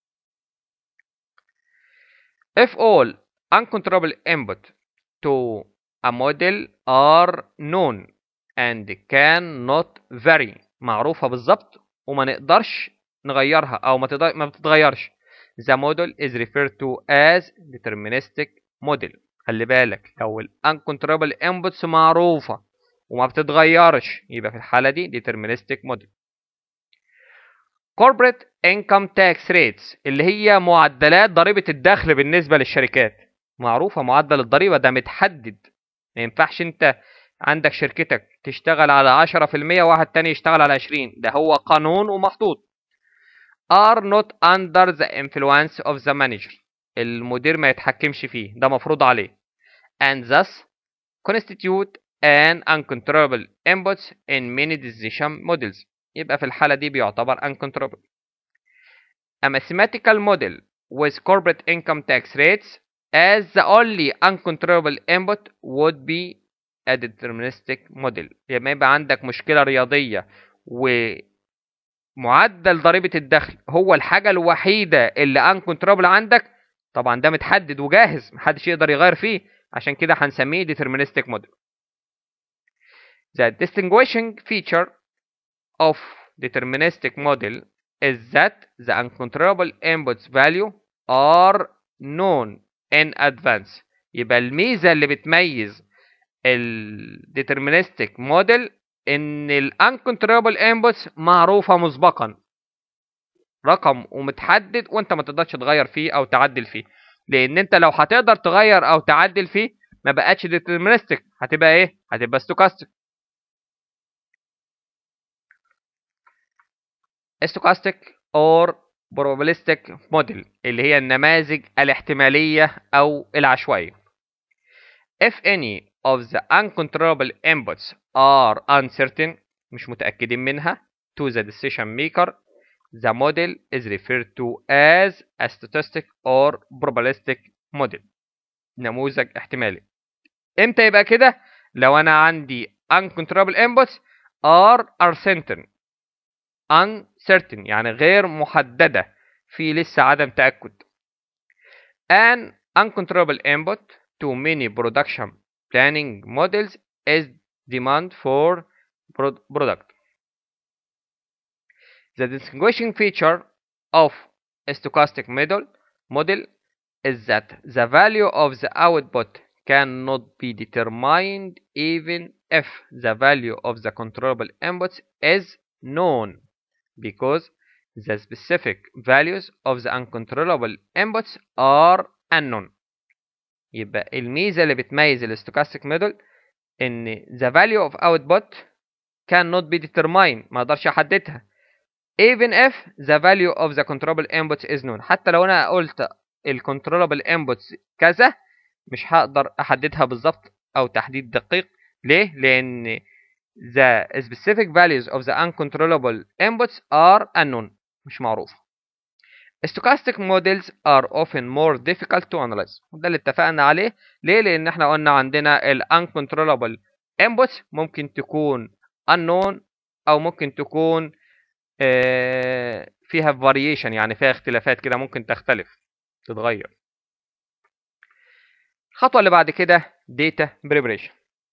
if all uncontrollable input to a model are known and cannot vary معروفة بالظبط وما نقدرش نغيرها أو ما, تضي... ما بتتغيرش، the model is referred to as deterministic model. خلي بالك لو ال uncontrollable inputs معروفة وما بتتغيرش يبقى في الحالة دي deterministic model. corporate income tax rates اللي هي معدلات ضريبة الدخل بالنسبة للشركات، معروفة معدل الضريبة ده متحدد، ما ينفعش انت عندك شركتك تشتغل على عشرة في المية واحد تاني يشتغل على عشرين، ده هو قانون ومحطوط. are not under the influence of the manager المدير ما يتحكمش فيه، ده مفروض عليه. and thus constitute an uncontrollable inputs in many decision models يبقى في الحالة دي بيعتبر uncontrollable. a mathematical model with corporate income tax rates as the only uncontrollable input would be a deterministic model. لما يبقى عندك مشكلة رياضية ومعدل ضريبة الدخل هو الحاجة الوحيدة اللي uncontrollable عندك، طبعا ده متحدد وجاهز محدش يقدر يغير فيه، عشان كده هنسميه deterministic model. The distinguishing feature of deterministic model is that the uncontrollable inputs value are known in advance. يبقى الميزة اللي بتميز ال deterministic model ان ال uncontrollable inputs معروفة مسبقا، رقم ومتحدد وانت ما تقدرش تغير فيه او تعدل فيه، لان انت لو هتقدر تغير او تعدل فيه ما بقتش deterministic، هتبقى ايه؟ هتبقى stochastic. stochastic or probabilistic model اللي هي النماذج الاحتمالية أو العشوائية. if any of the uncontrollable inputs are uncertain مش متأكدين منها to the decision maker the model is referred to as a stochastic or probabilistic model نموذج احتمالي. امتى يبقى كده؟ لو أنا عندي uncontrollable inputs are uncertain uncertain يعني غير محددة، في لسه عدم تأكد. an uncontrollable input to many production planning models is demand for product. The distinguishing feature of a stochastic model model is that the value of the output cannot be determined even if the value of the controllable inputs is known, because the specific values of the uncontrollable inputs are unknown. يبقى الميزة اللي بتميز الستوكاستيك موديل ان the value of output cannot be determined ما اقدرش احددها even if the value of the controllable inputs is known. حتى لو انا قلت ال controllable inputs كذا مش هقدر احددها بالظبط او تحديد دقيق. ليه؟ لان the specific values of the uncontrollable inputs are unknown مش معروف. stochastic models are often more difficult to analyze. ده اللي اتفقنا عليه. ليه؟ لان احنا قلنا عندنا ال uncontrollable inputs ممكن تكون unknown او ممكن تكون آه فيها variation، يعني فيها اختلافات كده، ممكن تختلف تتغير. الخطوة اللي بعد كده data preparation.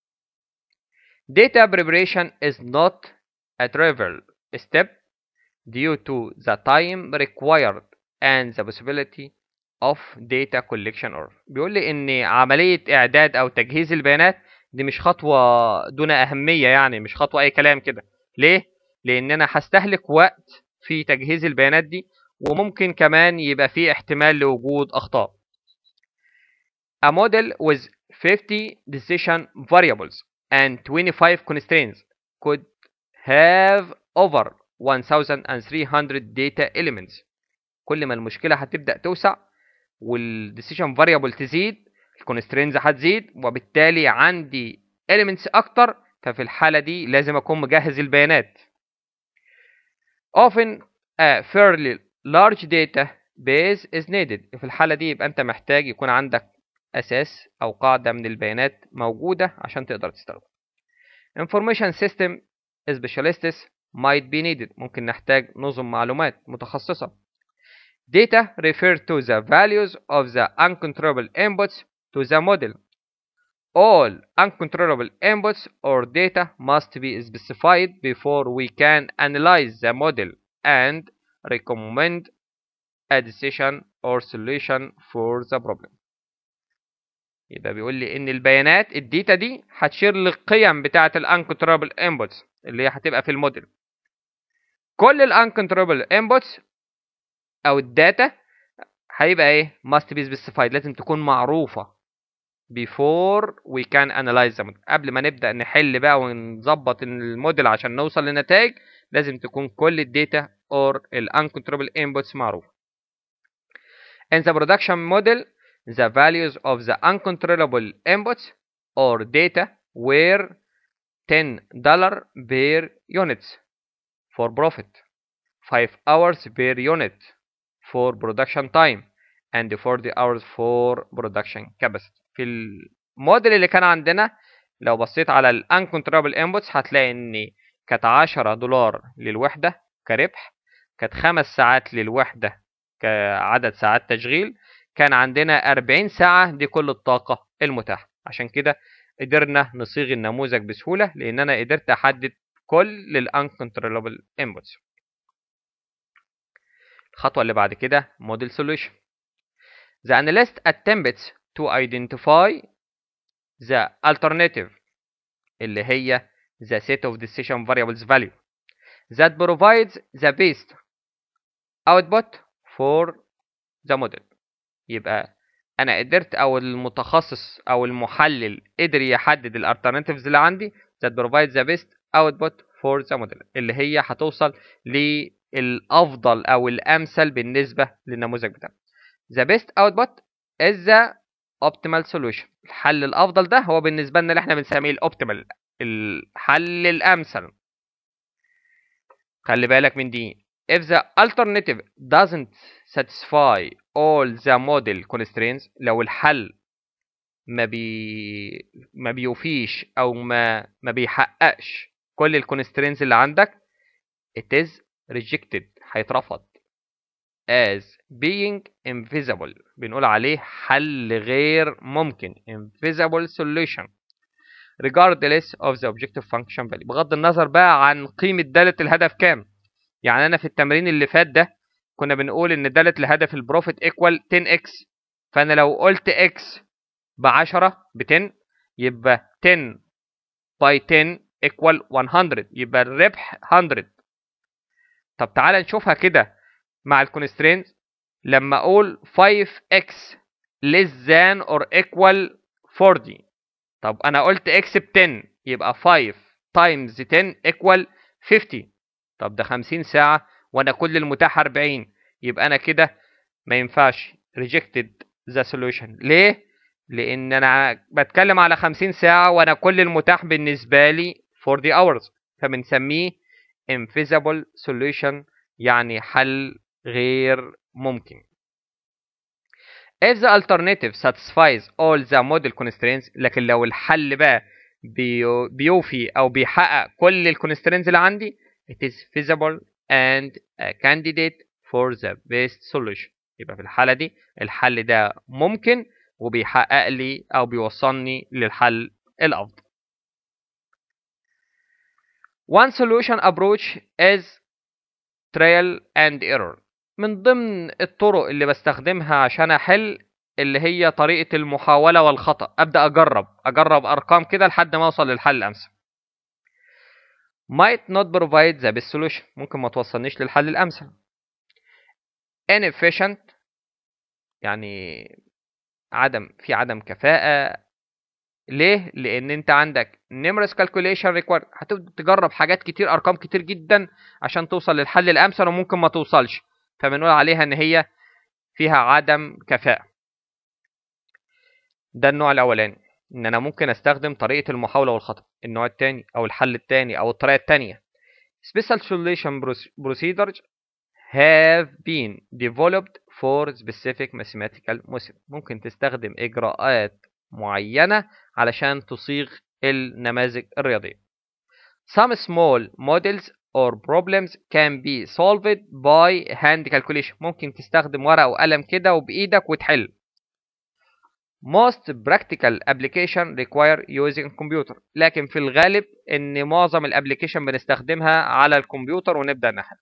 Data preparation is not a trivial step due to the time required and the possibility of data collection or بيقول لي ان عملية اعداد او تجهيز البيانات دي مش خطوة دون اهمية، يعني مش خطوة اي كلام كده. ليه؟ لان انا هستهلك وقت في تجهيز البيانات دي، وممكن كمان يبقى فيه احتمال لوجود اخطاء. A model with fifty decision variables and twenty-five constraints could have over one thousand three hundred data elements. كل ما المشكلة هتبدأ توسع والديسيشن فاريبل تزيد، الكونسترينز هتزيد، وبالتالي عندي elements أكتر، ففي الحالة دي لازم أكون مجهز البيانات. Often a fairly large database is needed. في الحالة دي يبقى أنت محتاج يكون عندك أساس أو قاعدة من البيانات موجودة عشان تقدر تستخدم. Information system specialists might be needed. ممكن نحتاج نظم معلومات متخصصة. Data refer to the values of the uncontrollable inputs to the model. All uncontrollable inputs or data must be specified before we can analyze the model and recommend a decision or solution for the problem. يبقى بيقول لي ان البيانات الداتا دي هتشير للقيم بتاعه الانكنترولبل انبوتس اللي هي هتبقى في الموديل. كل الانكنترولبل انبوتس او الداتا هيبقى ايه؟ must be specified، لازم تكون معروفه before we can analyze the model. قبل ما نبدا نحل بقى ونظبط الموديل عشان نوصل لنتائج، لازم تكون كل الداتا or الانكنترولبل انبوتس معروفه. In the production model, the values of the uncontrollable inputs or data were ten dollars per unit for profit, five hours per unit for production time, and forty hours for production capacity. في الموديل اللي كان عندنا لو بصيت على ال uncontrollable inputs هتلاقي ان كانت عشرة دولار للوحدة كربح، كانت خمس ساعات للوحدة كعدد ساعات تشغيل، كان عندنا أربعين ساعة دي كل الطاقة المتاحة. عشان كده قدرنا نصيغ النموذج بسهولة، لأن أنا قدرت أحدد كل ال uncontrollable inputs. الخطوة اللي بعد كده model solution. The analyst attempts to identify the alternative اللي هي the set of decision variables value that provides the best output for the model. يبقى انا قدرت او المتخصص او المحلل قدر يحدد الالترناتيفز اللي عندي that provide the best output for the model اللي هي هتوصل للافضل او الامثل بالنسبه للنموذج بتاعنا. the best output is the optimal solution. الحل الافضل ده هو بالنسبه لنا اللي احنا بنسميه الاوبتيمال، الحل الامثل. خلي بالك من دي. if the alternative doesn't satisfy all the model constraints، لو الحل ما بي ما بيوفيش او ما ما بيحققش كل الكونسترينز اللي عندك، it is rejected، هيترفض as being invisible، بنقول عليه حل غير ممكن، invisible solution regardless of the objective function value، بغض النظر بقى عن قيمة دالة الهدف كام. يعني انا في التمرين اللي فات ده كنا بنقول ان دالة الهدف البروفيت ايكوال عشرة اكس، فانا لو قلت اكس ب عشرة ب عشرة يبقى عشرة باي عشرة ايكوال مية، يبقى الربح مية. طب تعالى نشوفها كده مع الكونسترينت. لما اقول خمسة اكس less than or equal أربعين، طب انا قلت اكس ب عشرة يبقى خمسة times عشرة equal خمسين. طب ده خمسين ساعة وانا كل المتاح أربعين، يبقى انا كده ما ينفعش rejected the solution. ليه؟ لان انا بتكلم على خمسين ساعة وانا كل المتاح بالنسبة لي أربعين hours، فبنسميه invisible solution، يعني حل غير ممكن. if the alternative satisfies all the model constraints، لكن لو الحل بقى بيو بيوفي أو بيحقق كل الكونسترينز اللي عندي it is feasible and a candidate for the best solution. يبقى في الحالة دي الحل ده ممكن وبيحقق لي أو بيوصلني للحل الأفضل. One solution approach is trial and error. من ضمن الطرق اللي بستخدمها عشان أحل اللي هي طريقة المحاولة والخطأ. أبدأ أجرب أجرب أرقام كده لحد ما أوصل للحل الأمثل. might not provide the best solution. ممكن ما توصلنيش للحل الأمثل. inefficient يعني عدم في عدم كفاءة. ليه؟ لأن أنت عندك numerous calculation required. هتبدأ تجرب حاجات كتير أرقام كتير جدا عشان توصل للحل الأمثل وممكن ما توصلش، فبنقول عليها إن هي فيها عدم كفاءة. ده النوع الأولاني، إن أنا ممكن أستخدم طريقة المحاولة والخطأ. النوع الثاني أو الحل الثاني أو الطريقة الثانية special solution procedures have been developed for specific mathematical method. ممكن تستخدم إجراءات معينة علشان تصيغ النماذج الرياضية. Some small models or problems can be solved by hand calculation. ممكن تستخدم ورقة وقلم كده وبإيدك وتحل. Most practical application require using computer. لكن في الغالب إن معظم الابليكيشن بنستخدمها على الكمبيوتر ونبدأ نحل.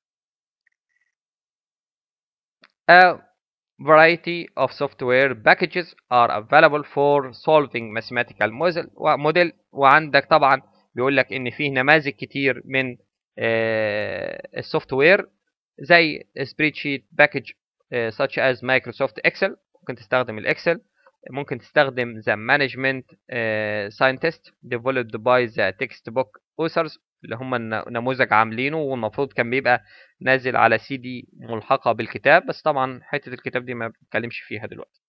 A variety of software packages are available for solving mathematical model. وعندك طبعا بيقول لك ان فيه نماذج كتير من السوفت وير زي spreadsheet package such as Microsoft Excel. ممكن تستخدم الاكسل. ممكن تستخدم the management scientist developed by the textbook authors اللي هم نموذج عاملينه والمفروض كان بيبقى نازل على سي دي ملحقة بالكتاب، بس طبعا حتة الكتاب دي ما بتكلمش فيها دلوقتي.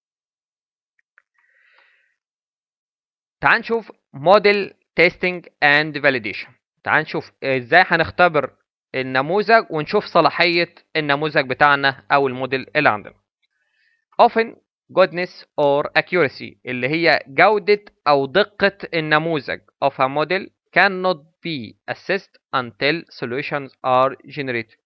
تعال نشوف model testing and validation. تعال نشوف ازاي هنختبر النموذج ونشوف صلاحية النموذج بتاعنا او الموديل اللي عندنا. often goodness or accuracy اللي هي جودة او دقة النموذج of a model cannot be assessed until solutions are generated.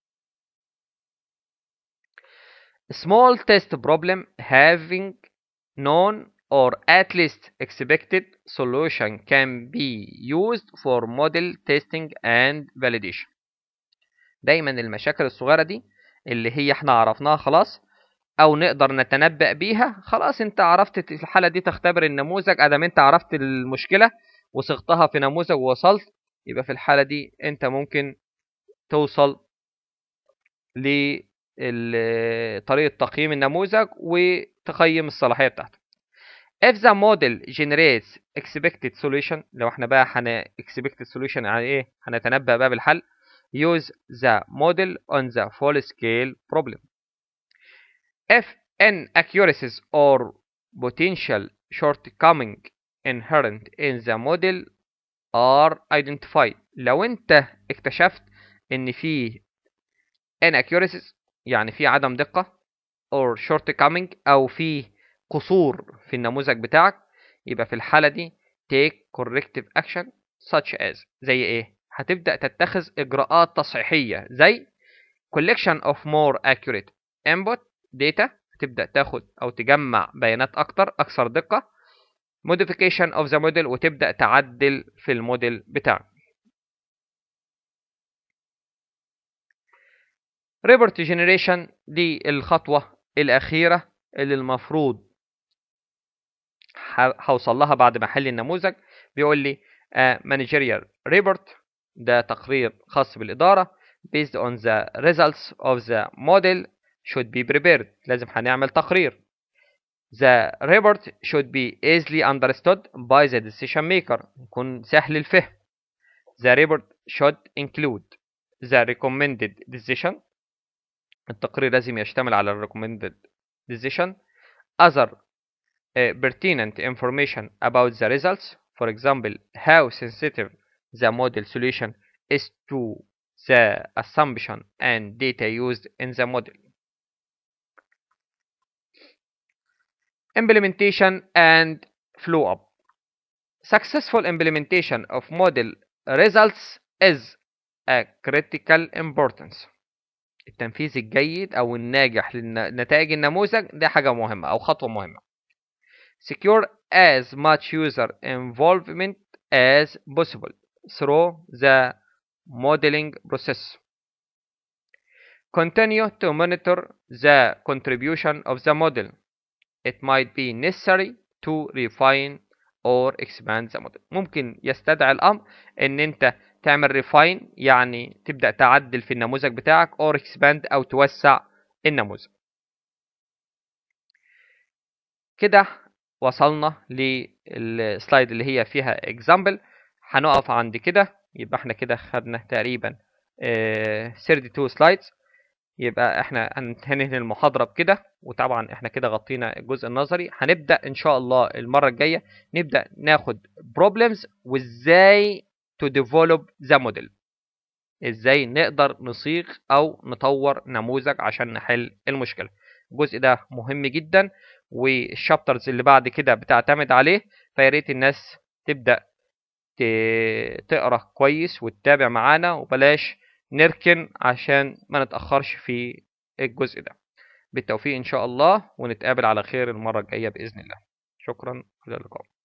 Small test problem having known or at least expected solution can be used for model testing and validation. دايما المشاكل الصغيرة دي اللي هي احنا عرفناها خلاص او نقدر نتنبأ بيها، خلاص انت عرفت في الحالة دي تختبر النموذج. ادام انت عرفت المشكلة وصغتها في نموذج ووصلت، يبقى في الحالة دي انت ممكن توصل لطريقة تقييم النموذج وتقيم الصلاحية بتاعته. If the model generates expected solution، لو احنا بقى هن expected solution يعني ايه؟ هنتنبأ بقى بالحل. Use the model on the full scale problem. If inaccuracies or potential shortcoming inherent in the model are identified. لو انت اكتشفت ان في inaccuracies يعني في عدم دقة or shortcoming او في قصور في النموذج بتاعك، يبقى في الحالة دي take corrective action such as زي ايه؟ هتبدأ تتخذ اجراءات تصحيحية زي collection of more accurate input data. هتبدأ تاخد او تجمع بيانات اكتر اكثر دقة. modification of the model وتبدأ تعدل في الموديل بتاعك. report generation دي الخطوة الأخيرة اللي المفروض هوصل لها بعد ما احل النموذج. بيقول لي uh, managerial report ده تقرير خاص بالإدارة based on the results of the model should be prepared. لازم هنعمل تقرير. the report should be easily understood by the decision maker. يكون سهل الفهم. the report should include the recommended decision. التقرير لازم يشتمل على ال recommended decision. other Uh, pertinent information about the results. For example, how sensitive the model solution is to the assumption and data used in the model. Implementation and flow up. successful implementation of model results is a critical importance. التنفيذ الجيد أو الناجح لنتائج النموذج ده حاجة مهمة أو خطوة مهمة. Secure as much user involvement as possible through the modeling process. Continue to monitor the contribution of the model. It might be necessary to refine or expand the model. ممكن يستدعي الأمر إن أنت تعمل refine، يعني تبدأ تعدل في النموذج بتاعك، or expand أو توسع النموذج. كده وصلنا للسلايد اللي هي فيها example. هنقف عند كده. يبقى احنا كده خدنا تقريبا اه ثلاثة وثلاثين سلايدز. يبقى احنا هننهي المحاضرة بكده، وطبعا احنا كده غطينا الجزء النظري. هنبدأ ان شاء الله المرة الجاية نبدأ ناخد problems وازاي to develop the model، ازاي نقدر نصيغ او نطور نموذج عشان نحل المشكلة. الجزء ده مهم جدا، والشابترز اللي بعد كده بتعتمد عليه، فياريت الناس تبدأ تقرأ كويس وتتابع معانا، وبلاش نركن عشان ما نتأخرش في الجزء ده. بالتوفيق إن شاء الله، ونتقابل على خير المرة الجاية بإذن الله. شكرا، إلى اللقاء.